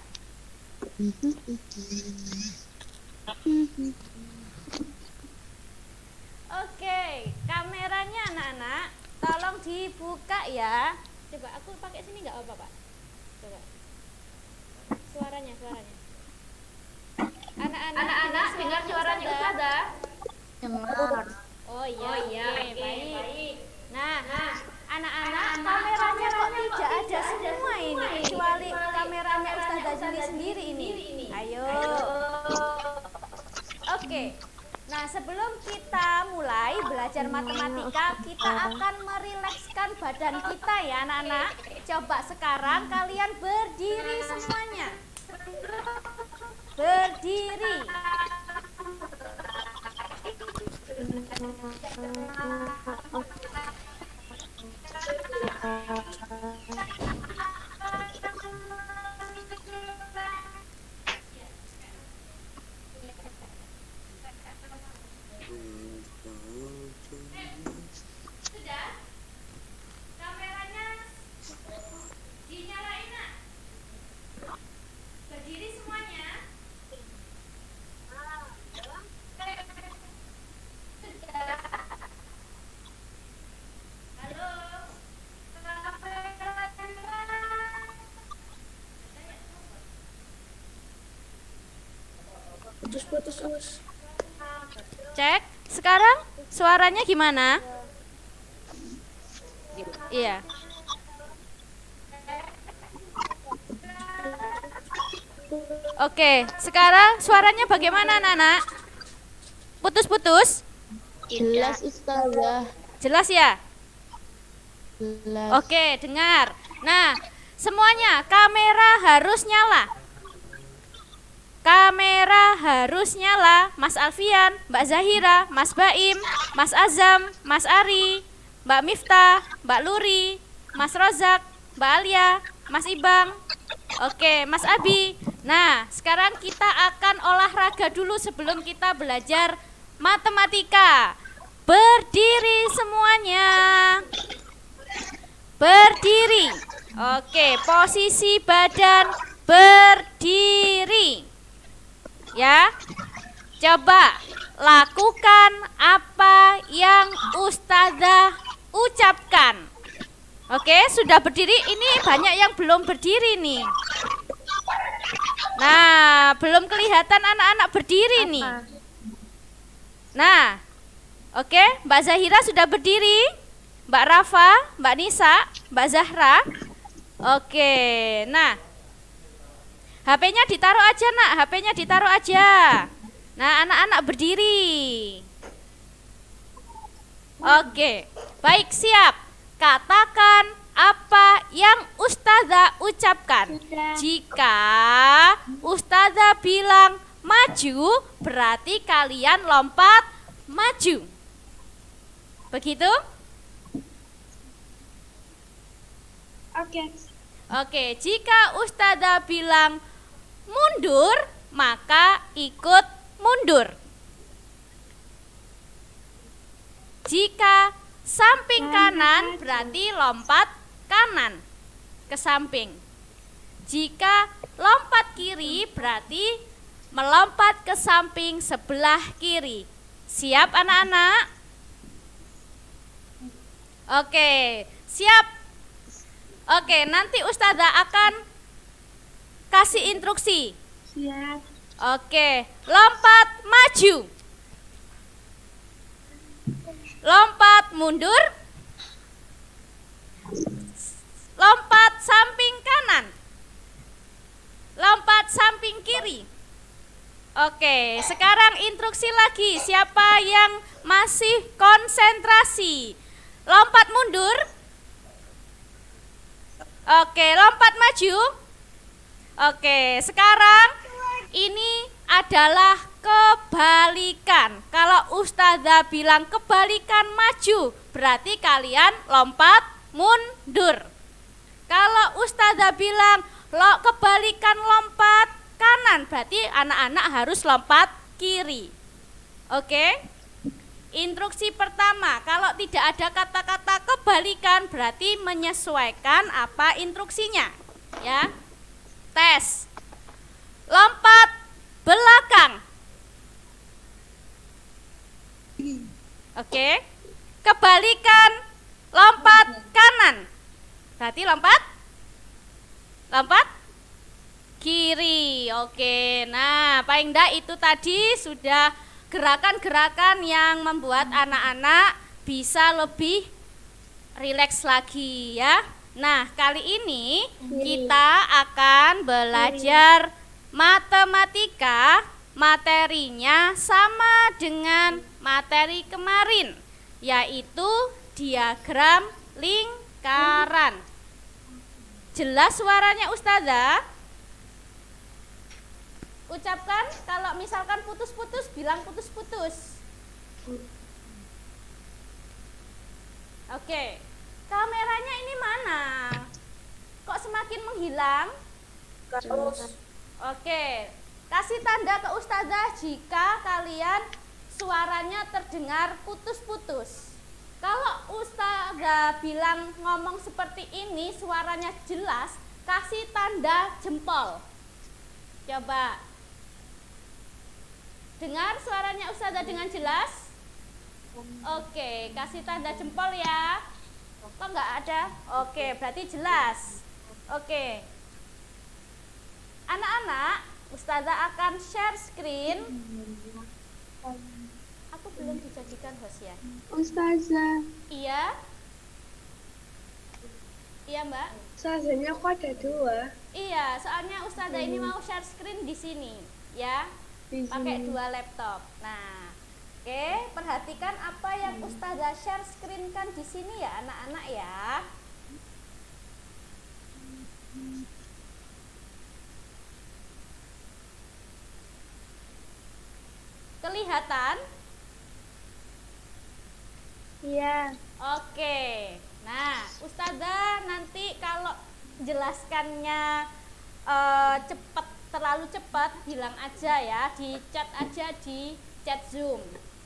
Oke, kameranya anak-anak tolong dibuka ya. Coba aku pakai sini nggak apa-apa, Pak? Coba. Suaranya, suaranya. Anak-anak dengar, dengar suaranya Ustazah? Dengar. Oh iya, oh, iya oke, oke, baik. baik. Nah, anak-anak kameranya kok tidak ada semua ini, kecuali kameranya Ustazah Zuli sendiri ini. Ayo. Oke. Nah, sebelum kita mulai belajar matematika, kita akan merilekskan badan kita ya anak-anak. Coba sekarang kalian berdiri semuanya. Berdiri. Sudah? Kameranya dinyalain, Nak? Berdiri semuanya. Halo. Putus-putus. Cek, sekarang suaranya gimana? Iya. Oke, sekarang suaranya bagaimana anak-anak? Putus-putus? Jelas Ustazah. Jelas ya? Jelas. Oke, dengar. Nah, semuanya kamera harus nyala. Kamera harus nyala. Mas Alfian, Mbak Zahira, Mas Baim, Mas Azam, Mas Ari, Mbak Miftah, Mbak Luri, Mas Rozak, Mbak Alia, Mas Ibang. Oke, Mas Abi. Nah, sekarang kita akan olahraga dulu sebelum kita belajar matematika. Berdiri semuanya. Berdiri. Oke, posisi badan berdiri. Ya. Coba lakukan apa yang Ustazah ucapkan. Oke, sudah berdiri. Ini banyak yang belum berdiri nih. Nah, belum kelihatan anak-anak berdiri nih. Nah, oke, Mbak Zahira sudah berdiri, Mbak Rafa, Mbak Nisa, Mbak Zahra. Oke, nah, H P-nya ditaruh aja nak, H P-nya ditaruh aja. Nah, anak-anak berdiri. Oke, baik, siap. Katakan apa yang Ustazah ucapkan. Jika Ustazah bilang maju, berarti kalian lompat maju. Begitu? Oke. Oke, jika Ustazah bilang mundur, maka ikut mundur. Jika samping kanan, berarti lompat kanan ke samping. Jika lompat kiri, berarti melompat ke samping sebelah kiri. Siap anak-anak? Oke, siap. Oke, nanti Ustazah akan kasih instruksi. Siap. Oke, lompat maju. Lompat mundur. Lompat samping kanan. Lompat samping kiri. Oke, sekarang instruksi lagi. Siapa yang masih konsentrasi? Lompat mundur. Oke, lompat maju. Oke, sekarang ini adalah kebalikan. Kalau Ustazah bilang kebalikan maju, berarti kalian lompat mundur. Kalau Ustazah bilang lo kebalikan lompat kanan, berarti anak-anak harus lompat kiri. Oke? Instruksi pertama, kalau tidak ada kata-kata kebalikan berarti menyesuaikan apa instruksinya. Ya. Tes. Lompat belakang. Oke. Kebalikan lompat kanan. Berarti lompat lompat kiri. Oke. Nah, paling enggak itu tadi sudah gerakan-gerakan yang membuat anak-anak bisa lebih rileks lagi ya. Nah, kali ini kita akan belajar matematika. Materinya sama dengan materi kemarin, yaitu diagram lingkaran. Jelas suaranya Ustazah? Ucapkan kalau misalkan putus-putus, bilang putus-putus. Oke, kameranya ini mana? Kok semakin menghilang? Oke, kasih tanda ke Ustazah jika kalian suaranya terdengar putus-putus. Kalau Ustazah bilang ngomong seperti ini, suaranya jelas, kasih tanda jempol. Coba. Dengar suaranya Ustazah dengan jelas? Oke, kasih tanda jempol ya. Kok nggak ada? Oke, berarti jelas. Oke. Anak-anak, Ustazah akan share screen. Aku belum dijadikan host ya. Ustazah. Iya. Iya, Mbak. Ustazahnya kok ada dua? Iya, soalnya Ustazah ini mau share screen di sini, ya. Pakai dua laptop. Nah, oke, perhatikan apa yang Ustazah share screen kan di sini ya, anak-anak ya. Kelihatan? Iya. Oke. Nah, Ustazah nanti kalau jelaskannya uh, cepat, terlalu cepat, bilang aja ya, di chat aja di chat Zoom.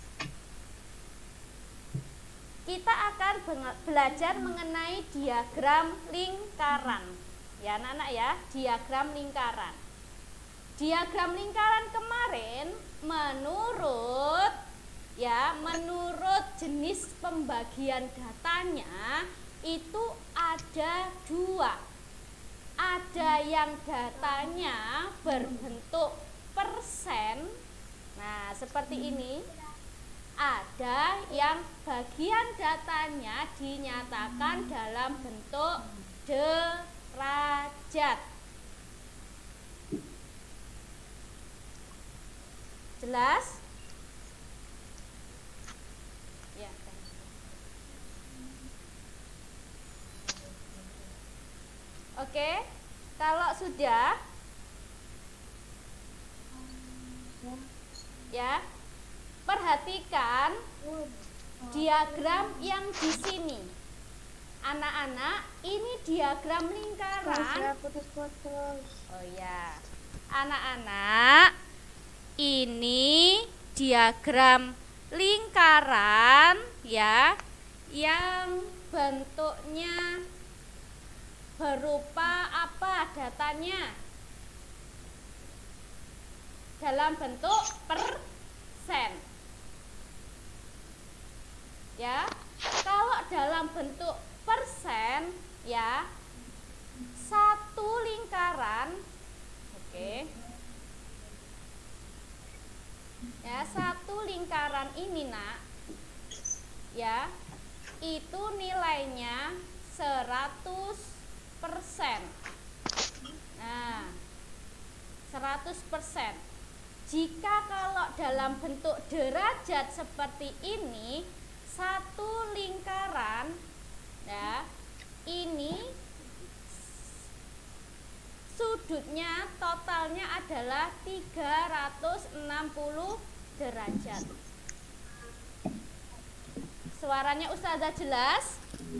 Kita akan belajar mengenai diagram lingkaran. Ya, anak-anak ya, diagram lingkaran. Diagram lingkaran kemarin menurut ya, menurut jenis pembagian datanya itu ada dua. Ada yang datanya berbentuk persen. Nah, seperti ini. Ada yang bagian datanya dinyatakan dalam bentuk derajat. Jelas? Ya. Oke, kalau sudah, ya, perhatikan diagram yang di sini. Anak-anak, ini diagram lingkaran. Oh ya, anak-anak, ini diagram lingkaran ya, yang bentuknya berupa apa datanya? Dalam bentuk persen. Ya, kalau dalam bentuk persen ya, satu lingkaran, oke. Ya, satu lingkaran ini nak, ya, itu nilainya seratus persen. Nah, seratus persen. jika kalau dalam bentuk derajat seperti ini, satu lingkaran, ya, ini sudutnya totalnya adalah tiga ratus enam puluh derajat. Suaranya Ustazah jelas?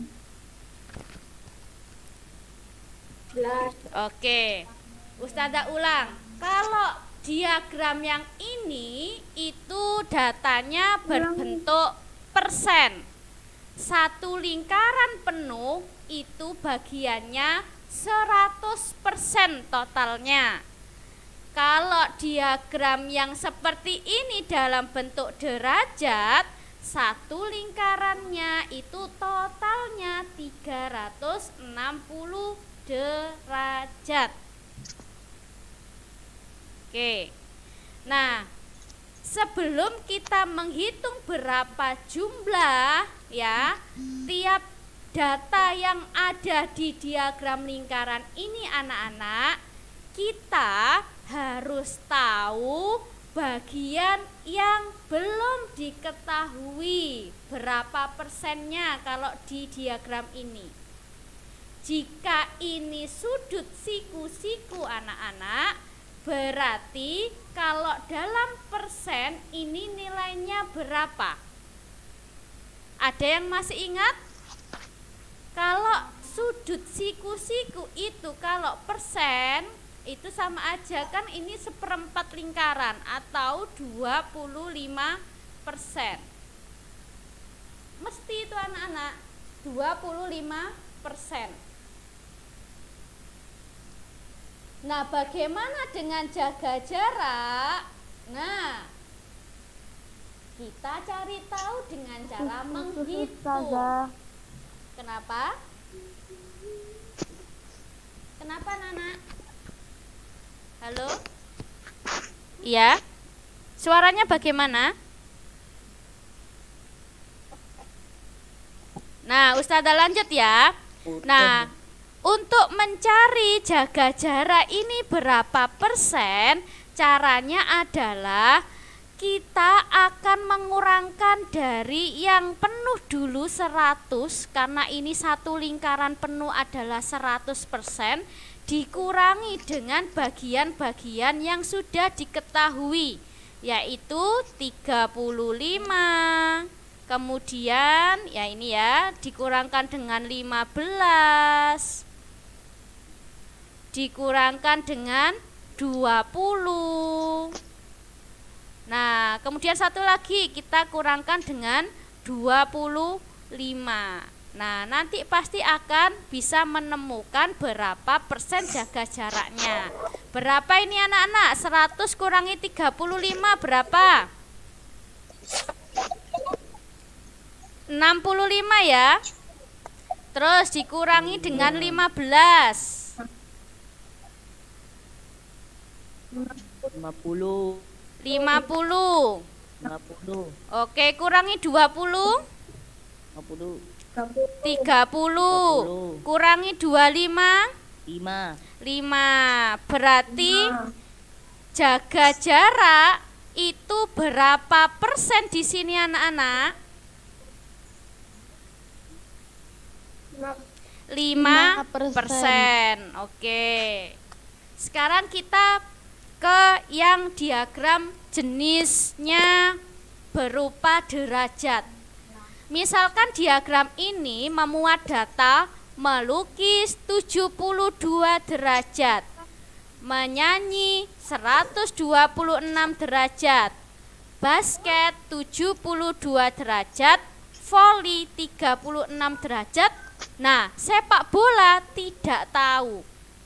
Jelas. Oke, Ustazah ulang. Kalau diagram yang ini itu datanya berbentuk persen. Satu lingkaran penuh itu bagiannya seratus persen totalnya. Kalau diagram yang seperti ini dalam bentuk derajat, satu lingkarannya itu totalnya tiga ratus enam puluh derajat. Oke. Nah, sebelum kita menghitung berapa jumlah ya tiap data yang ada di diagram lingkaran ini anak-anak, kita harus tahu bagian yang belum diketahui berapa persennya kalau di diagram ini. Jika ini sudut siku-siku anak-anak, berarti kalau dalam persen ini nilainya berapa? Ada yang masih ingat? Kalau sudut siku-siku itu kalau persen itu sama aja kan ini seperempat lingkaran atau dua puluh lima persen. Mesti itu anak-anak dua puluh lima persen. Nah, bagaimana dengan jaga jarak? Nah, kita cari tahu dengan cara menghitung. Kenapa? Kenapa, Nana? Halo? Iya? Suaranya bagaimana? Nah, Ustazah lanjut ya. Nah, untuk mencari jaga jarak ini berapa persen, caranya adalah kita akan mengurangkan dari yang penuh dulu seratus, karena ini satu lingkaran penuh adalah seratus persen, dikurangi dengan bagian-bagian yang sudah diketahui, yaitu tiga puluh lima. Kemudian ya ini ya, dikurangkan dengan lima belas, dikurangkan dengan dua puluh. Nah, kemudian satu lagi kita kurangkan dengan dua puluh lima. Nah, nanti pasti akan bisa menemukan berapa persen jaga jaraknya. Berapa ini anak-anak? seratus kurangi tiga puluh lima berapa? enam puluh lima ya. Terus dikurangi dengan lima belas. lima puluh. lima puluh. lima puluh. Oke, kurangi dua puluh. lima puluh. tiga puluh. Kurangi dua puluh lima. lima. lima. Berarti jaga jarak itu berapa persen di sini anak-anak? lima persen. Oke. Sekarang kita ke yang diagram jenisnya berupa derajat. Misalkan diagram ini memuat data melukis tujuh puluh dua derajat, menyanyi seratus dua puluh enam derajat, basket tujuh puluh dua derajat, voli tiga puluh enam derajat. Nah, sepak bola tidak tahu.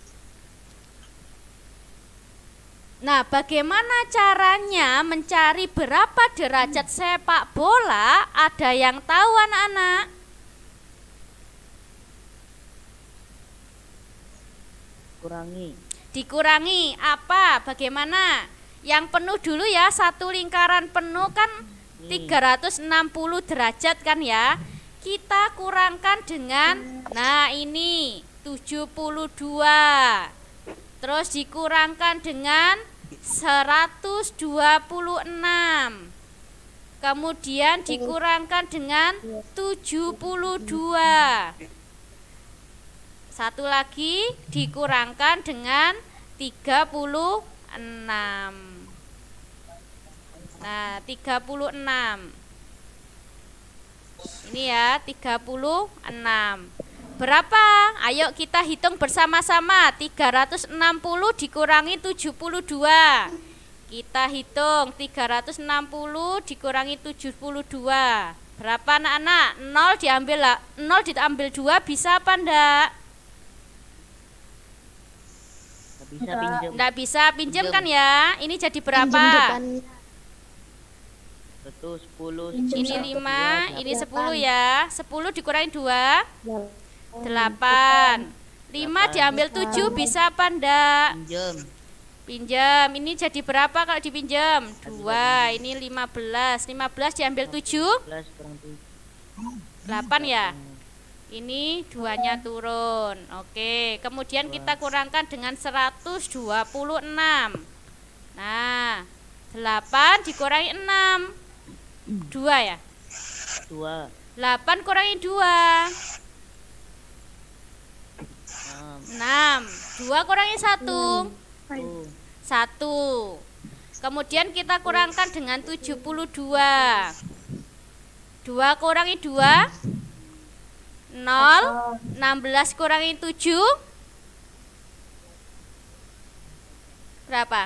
Nah, bagaimana caranya mencari berapa derajat sepak bola? Ada yang tahu anak-anak? Kurangi. Dikurangi apa? Bagaimana? Yang penuh dulu ya, satu lingkaran penuh kan tiga ratus enam puluh derajat kan ya. Kita kurangkan dengan, nah ini tujuh puluh dua. Terus dikurangkan dengan seratus dua puluh enam. Kemudian dikurangkan dengan tujuh puluh dua. Satu lagi dikurangkan dengan tiga puluh enam. Nah, tiga puluh enam. Ini ya, tiga puluh enam. Berapa? Ayo kita hitung bersama-sama. tiga ratus enam puluh dikurangi tujuh puluh dua. Kita hitung tiga ratus enam puluh dikurangi tujuh puluh dua. Berapa anak-anak? nol diambil lah. nol diambil dua bisa apa enggak? Bisa pinjam. Enggak bisa pinjam Pinjam. kan ya? Ini jadi berapa? Satu, sepuluh. Ini lima, ini sepuluh ya. sepuluh dikurangi dua, delapan. lima diambil tujuh bisa apa enggak? Pinjam. Pinjam. Ini jadi berapa kalau dipinjam? dua. Ini lima belas. lima belas diambil tujuh, sebelas kurang tujuh. delapan ya. Ini duanya turun. Oke, kemudian kita kurangkan dengan seratus dua puluh enam. Nah, delapan dikurangi enam. dua ya? Dua. delapan kurangi dua. Enam. enam. dua kurangi satu. Satu. satu. Kemudian kita kurangkan dengan tujuh puluh dua. dua kurangi dua. nol. enam belas kurangi tujuh. Berapa?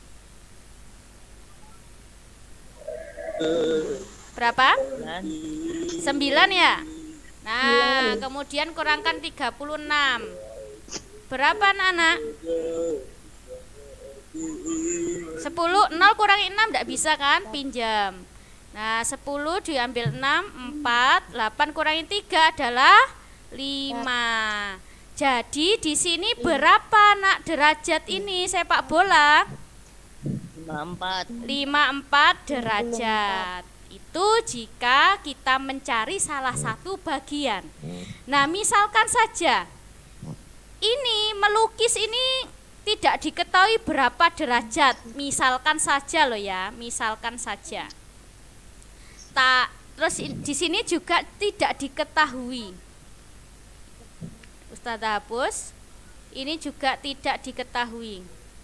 Berapa? Sembilan. sembilan ya? Nah, kemudian kurangkan tiga puluh enam. Berapa anak-anak? sepuluh. nol kurangi enam enggak bisa kan? Pinjam. Nah, sepuluh diambil enam, empat. delapan kurangi tiga adalah lima. Jadi di sini berapa nak derajat ini sepak bola? Lima empat. lima puluh empat derajat. Itu jika kita mencari salah satu bagian. Nah, misalkan saja ini melukis ini tidak diketahui berapa derajat. Misalkan saja loh ya, misalkan saja. Tak, terus di sini juga tidak diketahui. Ustazah hapus. Ini juga tidak diketahui.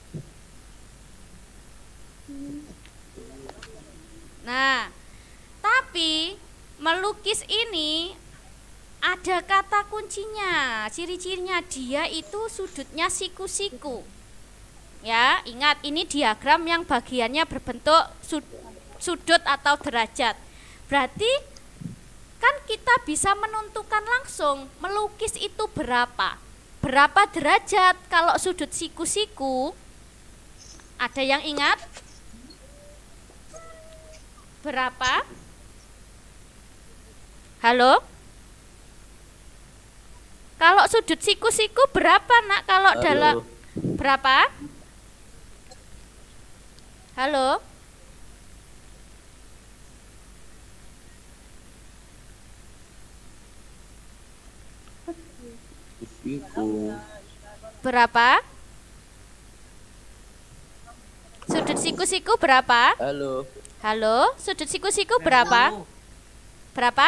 Nah, tapi melukis ini ada kata kuncinya, ciri-cirinya dia itu sudutnya siku-siku. Ya, ingat ini diagram yang bagiannya berbentuk sudut atau derajat. Berarti kan kita bisa menentukan langsung melukis itu berapa. Berapa derajat kalau sudut siku-siku? Ada yang ingat? Berapa? Halo? Kalau sudut siku-siku berapa nak kalau Halo. dalam berapa? Halo? Siku. Berapa? Sudut siku-siku berapa? Halo. Halo, sudut siku-siku berapa? Berapa?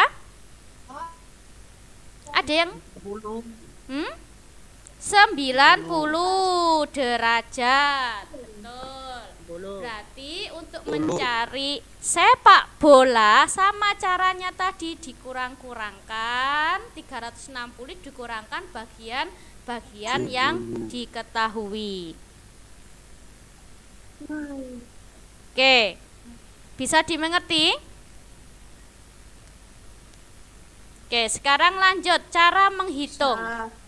Ada yang Sepuluh. hmm? sembilan puluh derajat. Betul. Sepuluh. Berarti untuk mencari sepak bola sama caranya tadi dikurang-kurangkan tiga ratus enam puluh dikurangkan bagian-bagian yang diketahui. Oke. Bisa dimengerti? Oke, sekarang lanjut cara menghitung.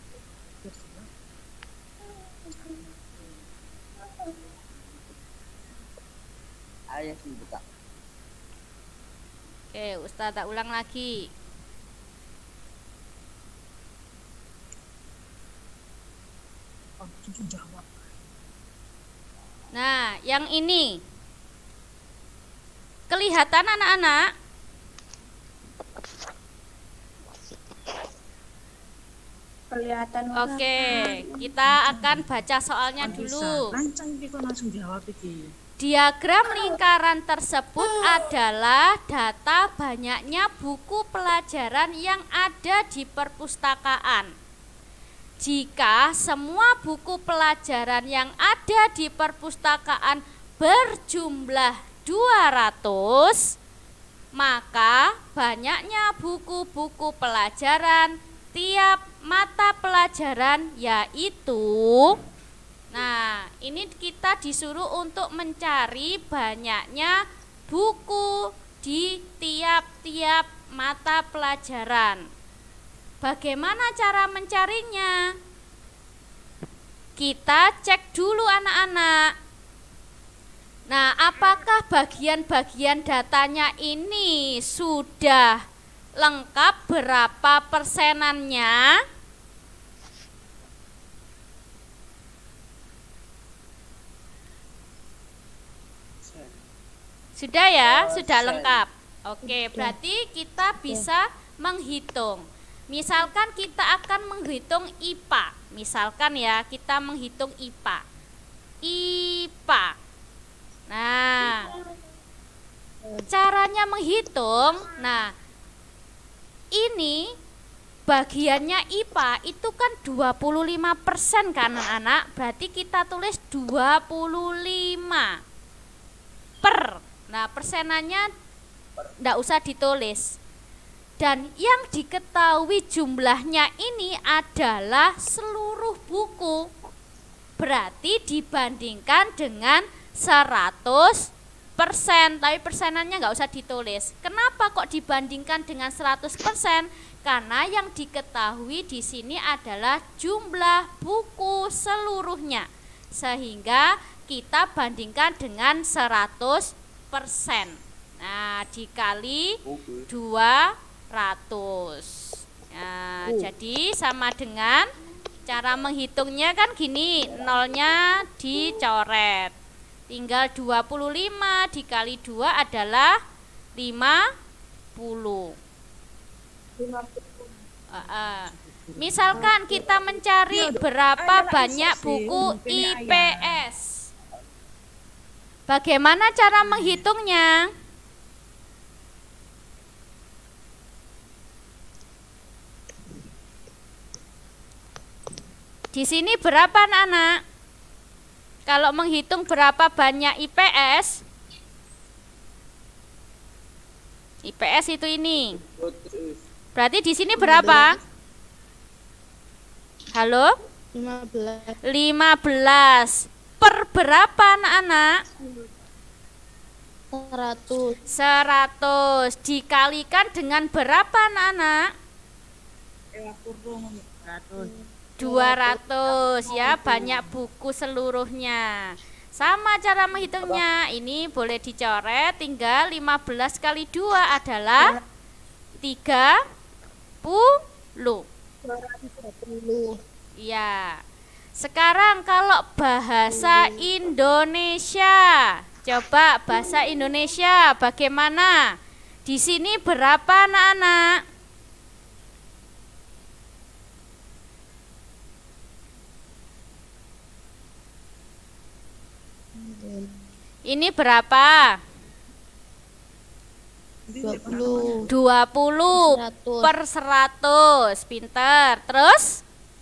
Ayo sih buka. Oke, Ustaz tak ulang lagi. Nah, yang ini kelihatan anak-anak? kelihatan. Oke, kita akan baca soalnya dulu. Lancang iki kok langsung jawab iki. Diagram lingkaran tersebut adalah data banyaknya buku pelajaran yang ada di perpustakaan. Jika semua buku pelajaran yang ada di perpustakaan berjumlah dua ratus, maka banyaknya buku-buku pelajaran tiap mata pelajaran yaitu, nah ini kita disuruh untuk mencari banyaknya buku di tiap-tiap mata pelajaran. Bagaimana cara mencarinya? Kita cek dulu anak-anak. Nah, apakah bagian-bagian datanya ini sudah lengkap berapa persenannya? Sudah ya, sudah lengkap. Oke, berarti kita bisa menghitung. Misalkan kita akan menghitung I P A. Misalkan ya, kita menghitung I P A. I P A. Nah, caranya menghitung, nah ini bagiannya I P A itu kan dua puluh lima persen kan anak-anak, berarti kita tulis dua puluh lima per. Nah, persenannya enggak usah ditulis. Dan yang diketahui jumlahnya ini adalah seluruh buku. Berarti dibandingkan dengan seratus persen, tapi persenannya nggak usah ditulis. Kenapa kok dibandingkan dengan seratus persen? Karena yang diketahui di sini adalah jumlah buku seluruhnya. Sehingga kita bandingkan dengan seratus persen. Nah, dikali dua ratus. Nah, jadi sama dengan cara menghitungnya kan gini, nolnya dicoret. Tinggal dua puluh lima dikali dua adalah lima puluh. Uh, uh. Misalkan kita mencari berapa banyak buku I P S. Bagaimana cara menghitungnya? Di sini berapa anak-anak? Kalau menghitung berapa banyak I P S, I P S itu ini. Berarti di sini berapa? Halo? lima belas. lima belas. Per berapa anak-anak? seratus. seratus. Dikalikan dengan berapa anak-anak? seratus. dua ratus ya, banyak buku seluruhnya. Sama cara menghitungnya. Ini boleh dicoret, tinggal lima belas kali dua adalah tiga puluh. Ya. Sekarang kalau bahasa Indonesia, coba bahasa Indonesia bagaimana? Di sini berapa anak-anak? Ini berapa? dua puluh. dua puluh per seratus. Pinter. Terus?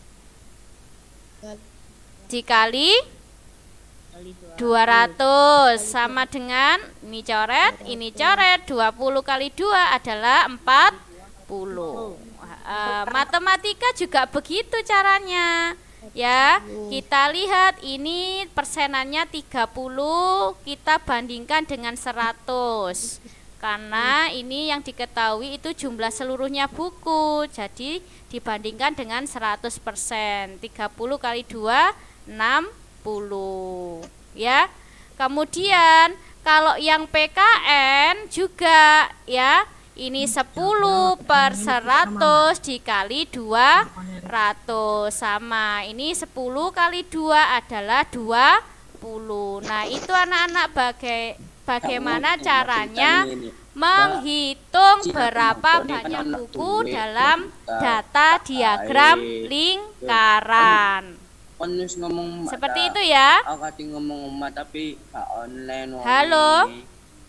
Dikali dua ratus sama dengan ini coret, ini coret. Dua puluh kali dua adalah empat puluh. Uh, matematika juga begitu caranya. Ya, kita lihat ini persenannya tiga puluh, kita bandingkan dengan seratus. Karena ini yang diketahui itu jumlah seluruhnya buku, jadi dibandingkan dengan seratus persen. tiga puluh kali dua, enam puluh. Ya. Kemudian kalau yang P K N juga ya, ini sepuluh per seratus dikali dua ratus sama. Ini sepuluh kali dua adalah dua puluh. Nah, itu anak-anak bagai bagaimana caranya menghitung Cina berapa penonton ini kan banyak anak buku duit, dalam kita data diagram baik. lingkaran. Kon wis ngomong emak Seperti ta. itu ya. Aku kati ngomong emak tapi gak online wong Halo? ini.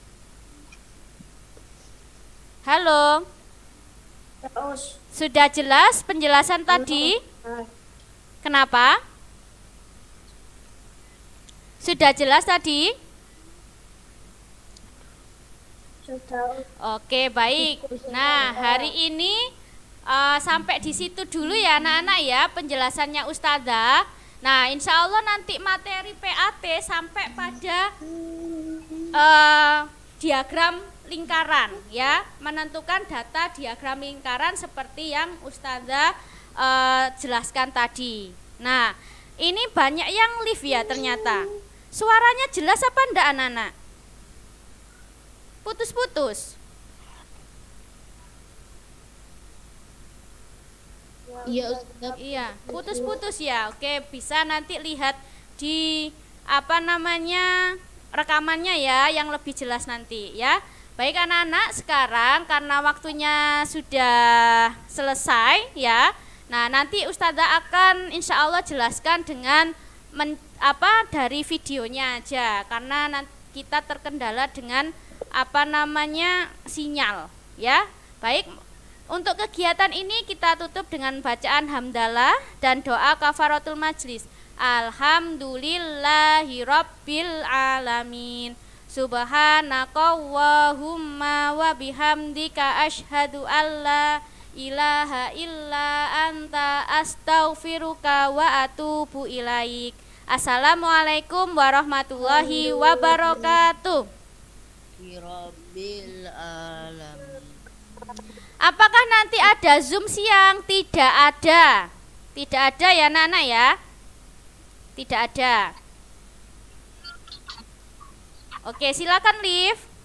Halo. Sudah jelas penjelasan tadi? Kenapa? Sudah jelas tadi? Oke, baik. Nah, hari ini uh, sampai di situ dulu ya anak-anak ya penjelasannya Ustazah. Nah, insya Allah nanti materi P A T sampai pada uh, diagram lingkaran ya, menentukan data diagram lingkaran seperti yang Ustazah uh, jelaskan tadi. Nah, ini banyak yang live ya ternyata. Suaranya jelas apa enggak anak-anak? Putus-putus. Iya, Ustazah. Iya, putus-putus ya. Oke, bisa nanti lihat di apa namanya rekamannya ya, yang lebih jelas nanti ya. Baik anak-anak, sekarang karena waktunya sudah selesai ya. Nah, nanti Ustazah akan insya Allah jelaskan dengan men, apa dari videonya aja, karena nanti kita terkendala dengan apa namanya sinyal ya. Baik, untuk kegiatan ini kita tutup dengan bacaan hamdalah dan doa kafaratul majlis. Alhamdulillahirabbil alamin. Subhanakallahumma wa bihamdika asyhadu alla ilaha illa anta astaghfiruka wa atubu ilaik. Assalamualaikum warahmatullahi wabarakatuh. Rabbil alamin. Apakah nanti ada Zoom siang? Tidak ada. Tidak ada ya Nana ya? Tidak ada. Oke, silakan Liv.